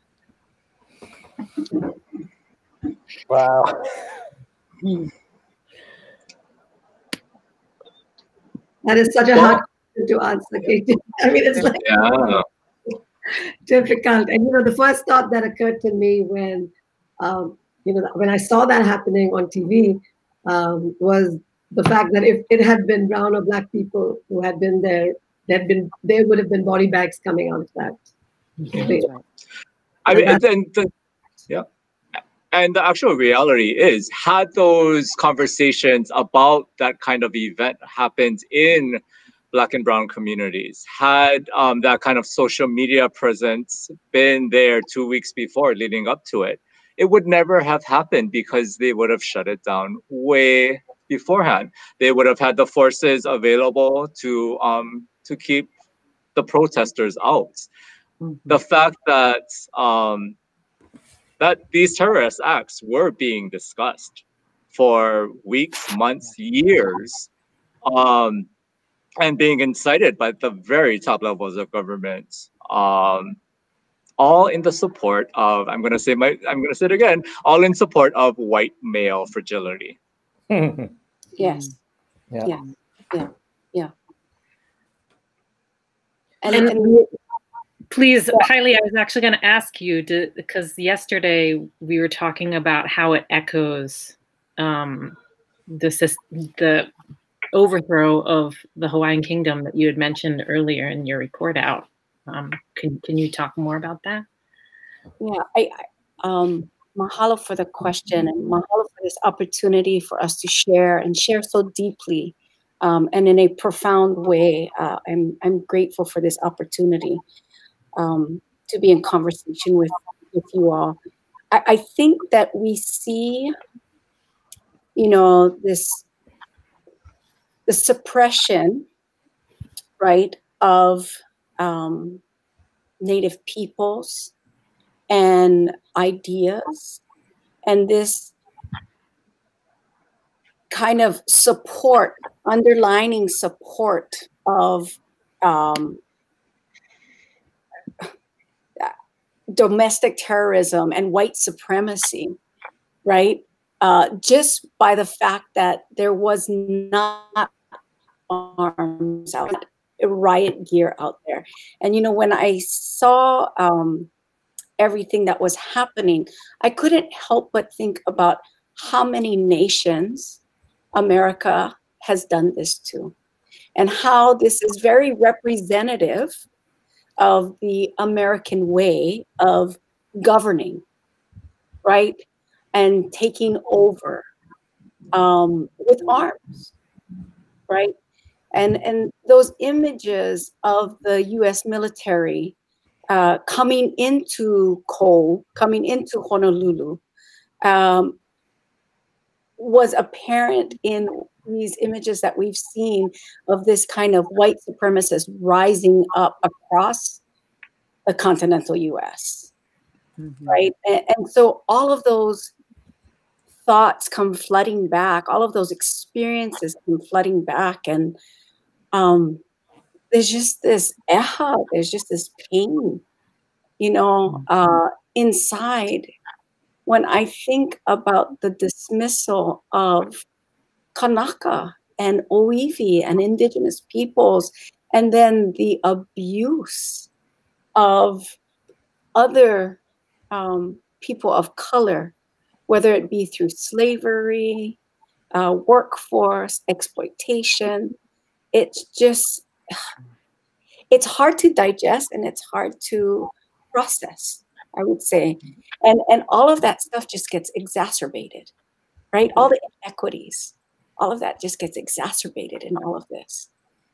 Wow. That is such a hard question to answer, Katie. I mean, it's like difficult. And the first thought that occurred to me when when I saw that happening on TV was the fact that if it had been brown or black people who had been there, there would have been body bags coming out of that. I mean, and the actual reality is, had those conversations about that kind of event happened in Black and brown communities, had that kind of social media presence been there 2 weeks before leading up to it, it would never have happened because they would have shut it down way beforehand. They would have had the forces available to keep the protesters out. The fact that that these terrorist acts were being discussed for weeks, months, years, and being incited by the very top levels of government, all in the support of, I'm gonna say it again, all in support of white male fragility. Yes. Yeah. And please, Hailey, I was actually going to ask you, because yesterday we were talking about how it echoes the overthrow of the Hawaiian Kingdom that you had mentioned earlier in your report out. Can you talk more about that? Yeah, mahalo for the question, and mahalo for this opportunity for us to share and share so deeply and in a profound way. I'm grateful for this opportunity to be in conversation with you all. I think that we see, the suppression, right, of Native peoples and ideas, and this kind of support, underlining support of domestic terrorism and white supremacy, right? Just by the fact that there was not arms out, riot gear out there. And, when I saw everything that was happening, I couldn't help but think about how many nations America has done this to, and how this is very representative of the American way of governing, right? And taking over with arms, right? And those images of the US military coming into Honolulu was apparent in these images that we've seen of this kind of white supremacist rising up across the continental US, right? And so all of those thoughts come flooding back, all of those experiences come flooding back, and there's just this there's just this pain, inside when I think about the dismissal of Kanaka and Oiwi and indigenous peoples, and then the abuse of other people of color, whether it be through slavery, workforce, exploitation. It's hard to digest, and it's hard to process, I would say. And all of that stuff just gets exacerbated, right? All the inequities, all of that just gets exacerbated in all of this.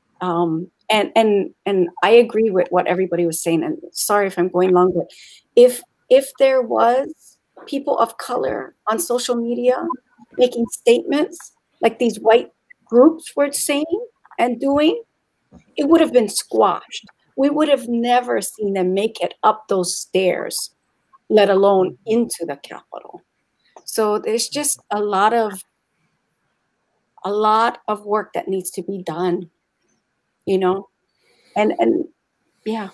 And I agree with what everybody was saying, and sorry if I'm going long, but if there was people of color on social media making statements like these white groups were saying and doing, it would have been squashed. We would have never seen them make it up those stairs, let alone into the Capitol. So there's just a lot of work that needs to be done, And yeah.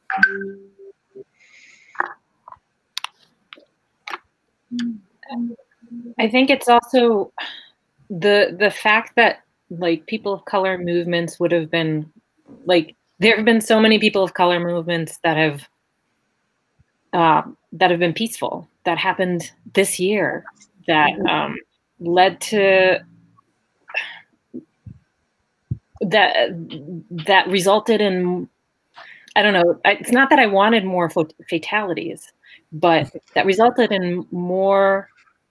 I think it's also the fact that like people of color movements would have been like, there have been so many people of color movements that have been peaceful, that happened this year, that led to that resulted in, I don't know, it's not that I wanted more fatalities, but that resulted in more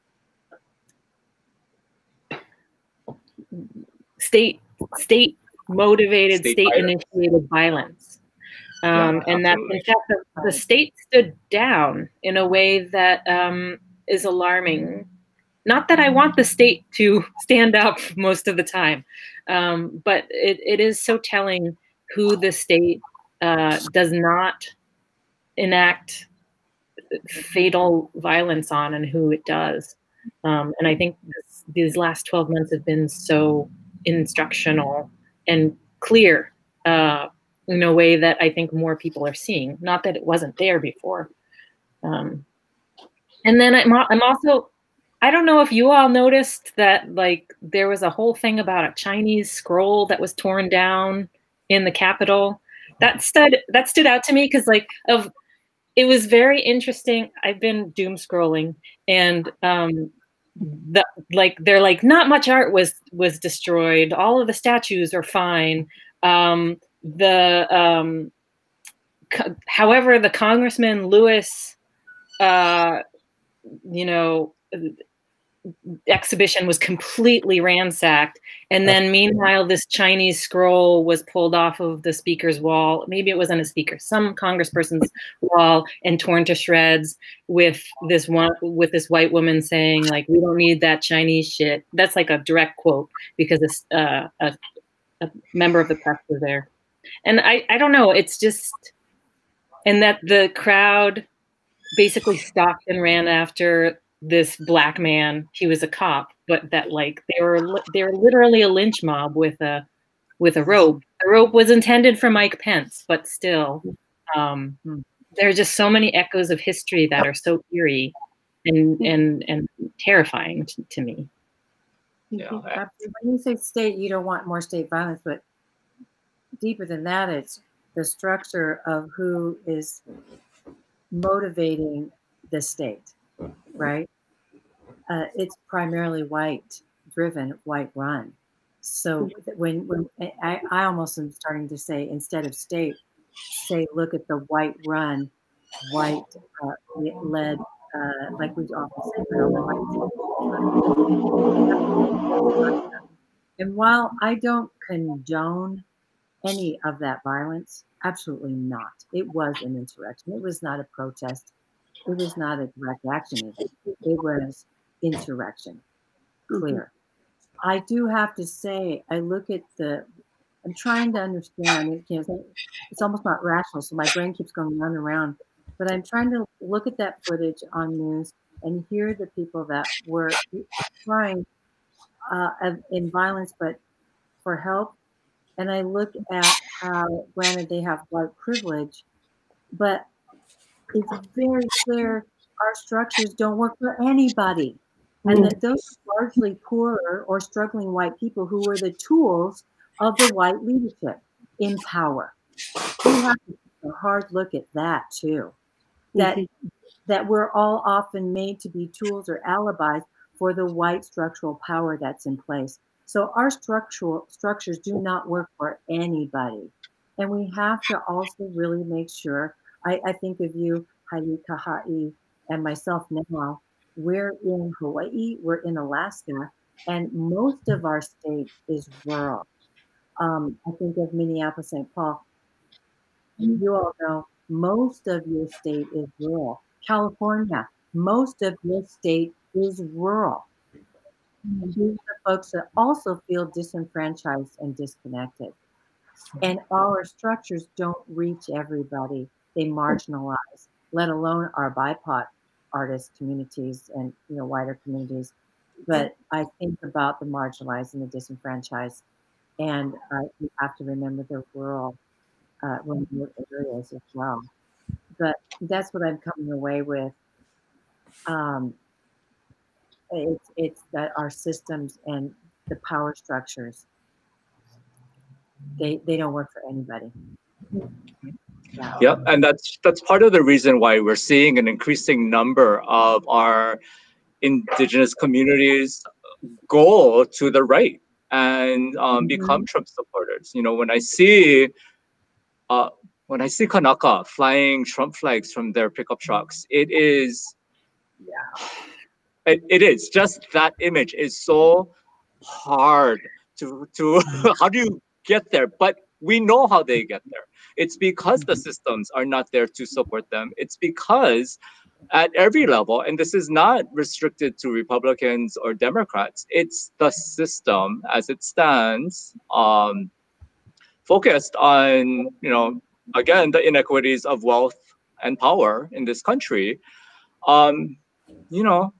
state motivated, state initiated violence. And that in fact the state stood down in a way that is alarming. Not that I want the state to stand up most of the time, but it is so telling who the state does not enact fatal violence on and who it does. And I think these last 12 months have been so instructional and clear in a way that I think more people are seeing. Not that it wasn't there before. And then I'm also, I don't know if you all noticed that like there was a whole thing about a Chinese scroll that was torn down in the Capitol. That stood out to me because like it was very interesting. I've been doom scrolling and they're like not much art was destroyed. All of the statues are fine. However, the Congressman Lewis, exhibition was completely ransacked. And then meanwhile, this Chinese scroll was pulled off of the speaker's wall. Maybe it wasn't a speaker, some congressperson's wall, and torn to shreds with this white woman saying like, we don't need that Chinese shit. That's like a direct quote because a member of the press was there. And I don't know, it's just, and that the crowd basically stopped and ran after this black man. He was a cop, but that like they were literally a lynch mob with a rope. The rope was intended for Mike Pence, but still, there are just so many echoes of history that are so eerie and terrifying to me. Yeah. When you say state, you don't want more state violence, but deeper than that, it's the structure of who is motivating the state, right? It's primarily white driven, white run. So when I almost am starting to say, instead of state, say, look at the white run, white led, like we often say, and while I don't condone any of that violence, absolutely not. It was an insurrection. It was not a protest. It was not a direct action. It was insurrection. Clear. I do have to say, I look at I'm trying to understand. It's almost not rational, so my brain keeps going round and round. But I'm trying to look at that footage on news and hear the people that were trying in violence, but for help. And I look at how, granted, they have white privilege, but it's very clear our structures don't work for anybody. And that those largely poorer or struggling white people who were the tools of the white leadership in power. We have to take a hard look at that too. That we're all often made to be tools or alibis for the white structural power that's in place. So our structures do not work for anybody. And we have to also really make sure, I think of you, Haile Kaha'i, and myself now, we're in Hawaii, we're in Alaska, and most of our state is rural. I think of Minneapolis, St. Paul. You all know most of your state is rural. California, most of your state is rural. And these are folks that also feel disenfranchised and disconnected. And our structures don't reach everybody. They marginalize, let alone our BIPOC artist communities and wider communities. But I think about the marginalized and the disenfranchised, and we have to remember they're rural. remote areas as well. But that's what I'm coming away with. It's that our systems and the power structures, they don't work for anybody. Yeah, and that's part of the reason why we're seeing an increasing number of our indigenous communities go to the right and become Trump supporters. You know, when I see Kanaka flying Trump flags from their pickup trucks, it is just that image is so hard to how do you get there? But we know how they get there. It's because the systems are not there to support them. It's because at every level, and this is not restricted to Republicans or Democrats, it's the system as it stands, focused on, you know, again, the inequities of wealth and power in this country. You know,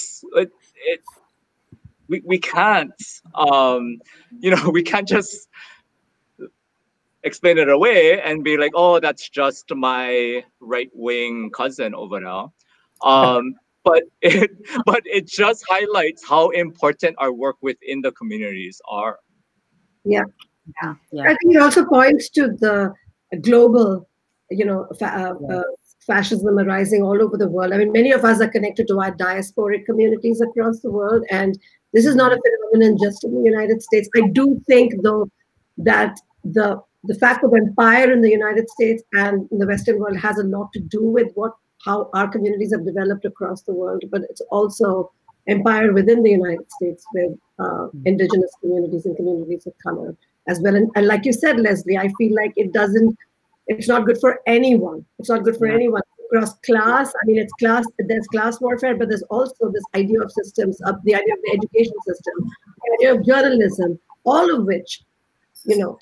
we can't, you know, we can't just explain it away and be like, oh, that's just my right-wing cousin over there. But it just highlights how important our work within the communities are. Yeah. I think it also points to the global, you know, fascism arising all over the world. I mean, many of us are connected to our diasporic communities across the world, and this is not a phenomenon just in the United States. I do think, though, that the fact of empire in the United States and in the Western world has a lot to do with how our communities have developed across the world, but it's also empire within the United States with indigenous communities and communities of color as well. And like you said, Leslie, I feel like it's not good for anyone. It's not good for anyone across class. I mean, there's class warfare, but there's also this idea of systems, the idea of the education system, the idea of journalism, all of which, you know,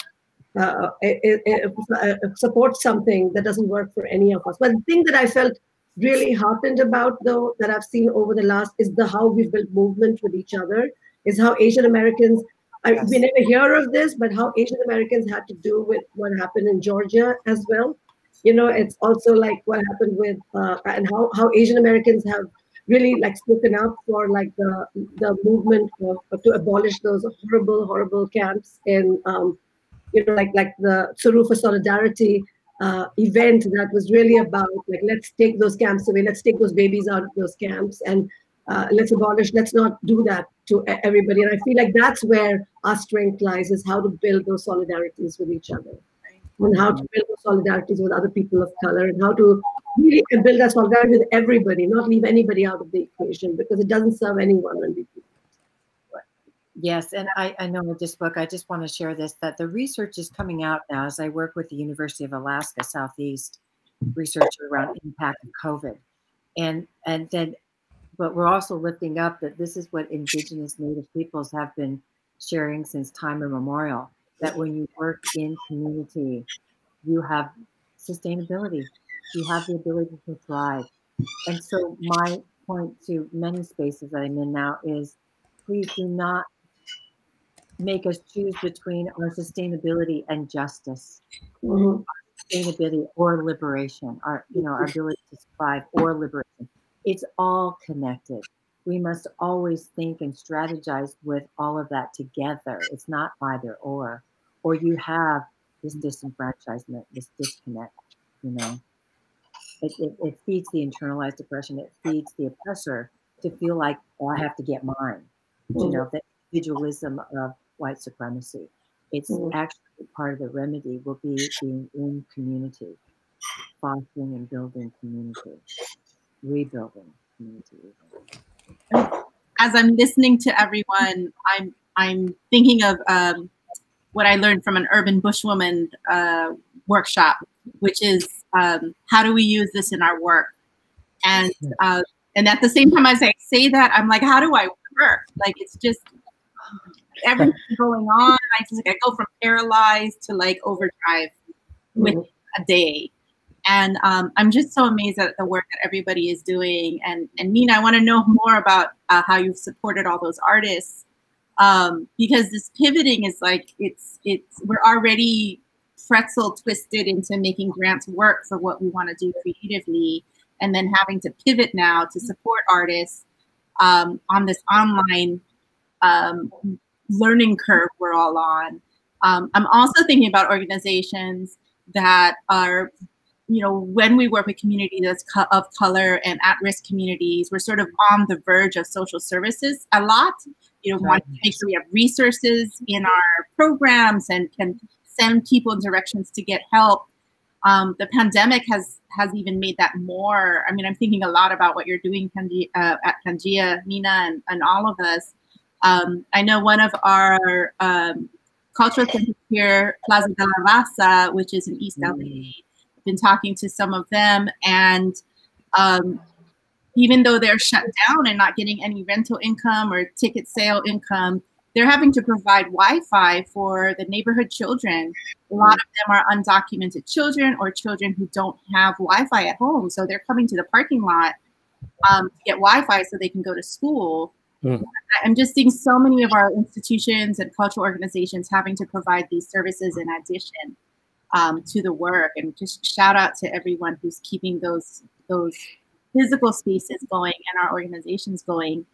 it supports something that doesn't work for any of us. But the thing that I felt really heartened about, though, that I've seen over the last is how we've built movement with each other, is how Asian Americans, we never hear of this, but how Asian Americans had to do with what happened in Georgia as well. You know, it's also like what happened with, and how Asian Americans have really like spoken up for like the movement to abolish those horrible, horrible camps in, you know, like the Suru for Solidarity event that was really about like, let's take those camps away, let's take those babies out of those camps, and let's not do that to everybody. And I feel like that's where our strength lies, is how to build those solidarities with each other, and how to build those solidarities with other people of color, and how to really build that solidarity with everybody, not leave anybody out of the equation, because it doesn't serve anyone when we do. Yes, and I know with this book, I just want to share this, that the research is coming out now as I work with the University of Alaska Southeast researcher around impact of COVID. But we're also lifting up that this is what indigenous Native peoples have been sharing since time immemorial, that when you work in community, you have sustainability, you have the ability to thrive. And so my point to many spaces that I'm in now is, please do not make us choose between our sustainability and justice, sustainability or liberation, our ability to survive or liberation. It's all connected. We must always think and strategize with all of that together. It's not either or you have this disenfranchisement, this disconnect, you know. It feeds the internalized oppression. It feeds the oppressor to feel like, oh, I have to get mine, you know, the individualism of white supremacy. It's actually part of the remedy will be being in community, fostering and building community, rebuilding community. As I'm listening to everyone, I'm thinking of what I learned from an urban bushwoman workshop, which is how do we use this in our work? And at the same time as I say that, I'm like, how do I work? Like, it's just everything going on. I go from paralyzed to like overdrive with a day. And I'm just so amazed at the work that everybody is doing. And Meena, I want to know more about how you've supported all those artists, because this pivoting is like, we're already pretzel twisted into making grants work for what we want to do creatively, and then having to pivot now to support artists on this online learning curve we're all on. I'm also thinking about organizations that are, you know, when we work with communities of color and at-risk communities, we're sort of on the verge of social services a lot. You know, we want to make sure we have resources in our programs and can send people in directions to get help. The pandemic has even made that more. I mean, I'm thinking a lot about what you're doing at Pangea, Meena, and all of us. I know one of our cultural centers here, Plaza de la Raza, which is in East LA, I've been talking to some of them, and even though they're shut down and not getting any rental income or ticket sale income, they're having to provide Wi-Fi for the neighborhood children. A lot of them are undocumented children or children who don't have Wi-Fi at home. So they're coming to the parking lot to get Wi-Fi so they can go to school. I'm just seeing so many of our institutions and cultural organizations having to provide these services in addition to the work. And just shout out to everyone who's keeping those physical spaces going and our organizations going.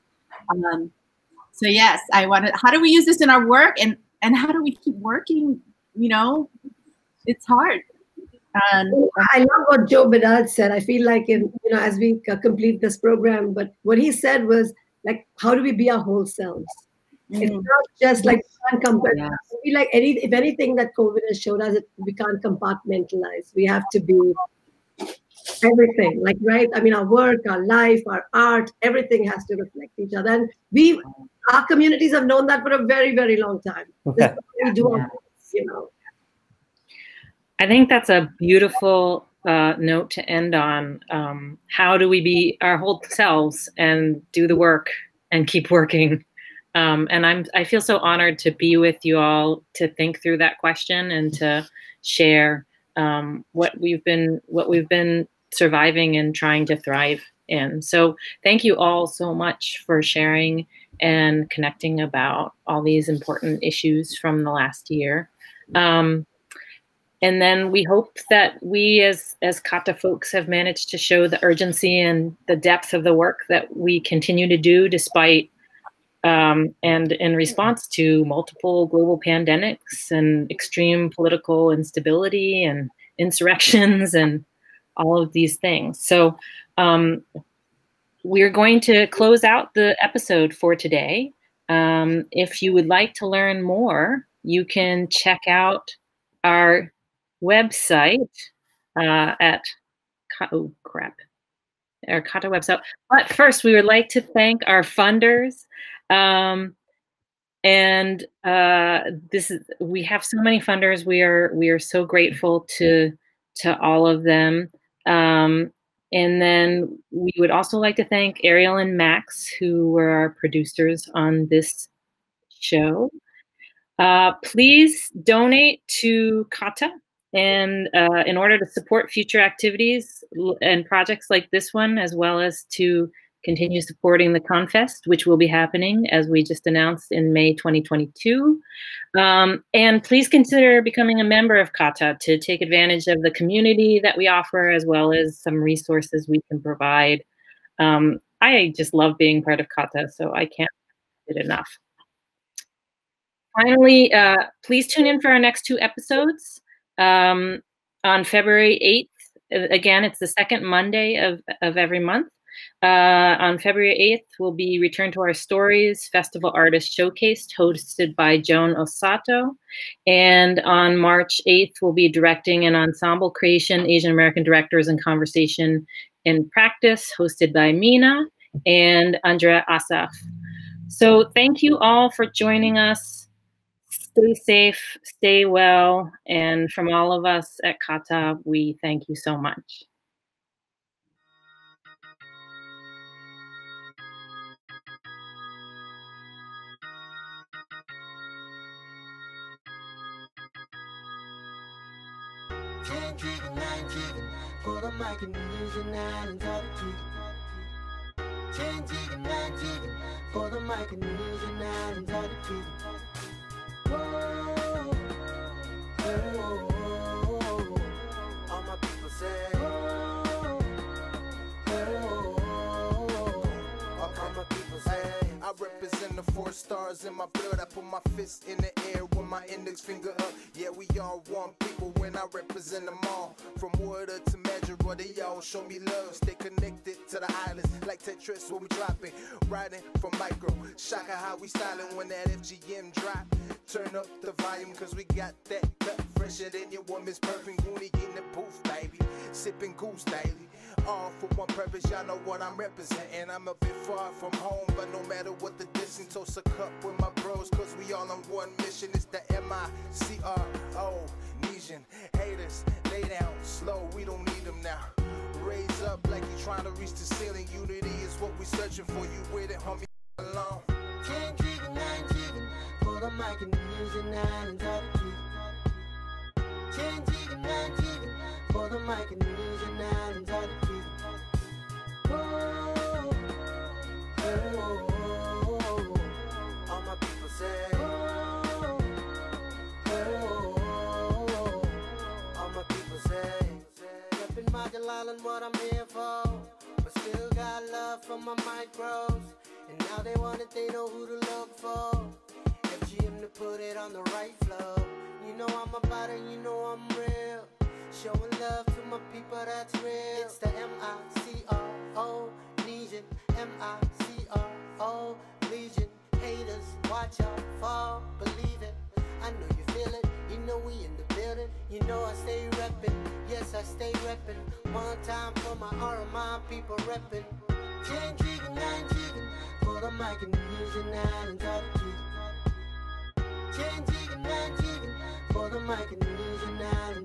So yes, I wanted, how do we use this in our work, and how do we keep working? You know, it's hard. I love what Joe Bedard said. I feel like as we complete this program, but what he said was like, how do we be our whole selves? It's not just like can't compare. I feel like if anything that COVID has showed us, we can't compartmentalize. We have to be everything, like, right? I mean, our work, our life, our art, everything has to reflect each other. And our communities have known that for a very, very long time. This is what we do, you know. I think that's a beautiful note to end on. How do we be our whole selves and do the work and keep working? And I feel so honored to be with you all to think through that question and to share what we've been surviving and trying to thrive in. So thank you all so much for sharing and connecting about all these important issues from the last year. And then we hope that we as CAATA folks have managed to show the urgency and the depth of the work that we continue to do despite and in response to multiple global pandemics and extreme political instability and insurrections and all of these things. So we're going to close out the episode for today. If you would like to learn more, you can check out our website at our CAATA website. But first, we would like to thank our funders. We have so many funders. We are so grateful to all of them. And then we would also like to thank Ariel and Max, who were our producers on this show. Please donate to CAATA, and in order to support future activities and projects like this one, as well as to continue supporting the ConFest, which will be happening, as we just announced, in May 2022. And please consider becoming a member of CAATA to take advantage of the community that we offer, as well as some resources we can provide. I just love being part of CAATA, so I can't do it enough. Finally, please tune in for our next 2 episodes. On February 8th, again, it's the second Monday of every month. On February 8th, we'll be Return to Our Stories Festival Artist Showcase, hosted by Joan Osato. And on March 8th, we'll be directing an ensemble creation, Asian American Directors in Conversation in Practice, hosted by Meena and Andrea Asaf. So thank you all for joining us. Stay safe, stay well, and from all of us at CAATA, we thank you so much. For the Micronesian islands of the Creek. 10 jigga, 9 jigga, for the Micronesian islands of the Creek. Whoa, whoa, whoa. represent the 4 stars in my blood. I put my fist in the air with my index finger up. Yeah, we all one people when I represent them all. From water to Medjugorje, they all show me love. Stay connected to the islands like Tetris when we dropping. Riding from micro, shocker how we styling when that FGM drop. Turn up the volume cause we got that cut fresher than your woman's perfume. Goonie in the booth, baby. Sipping goose daily. All for one purpose, y'all know what I'm representing. I'm a bit far from home, but no matter what the distance, toast a cup with my bros, cause we all on one mission. It's the MICRO, Nesian. Haters, lay down slow, we don't need them now. Raise up like you're trying to reach the ceiling. Unity is what we searching for. You with it, homie, alone. 10 jigger, 9 jigger, for the mic and music, 9 and talk to 10 jigger, 9 jigger, for the mic and music, 9 and talk to all my people say, all my people say, reppin' Model Island, what I'm here for, but still got love for my micros, and now they want it, they know who to look for, FGM to put it on the right flow, you know I'm about it, you know I'm real, showing love to my people, that's real, it's the MICRO, Legion, MICRO, Legion, haters, watch out, fall, believe it, I know you feel it, you know we in the building, you know I stay reppin', yes I stay reppin', one time for my RMI people reppin', 10 jigger, 9 jigger, for the mic and music, 9 and talk to 10 jigger, 9 jigger, for the mic and music, 9 and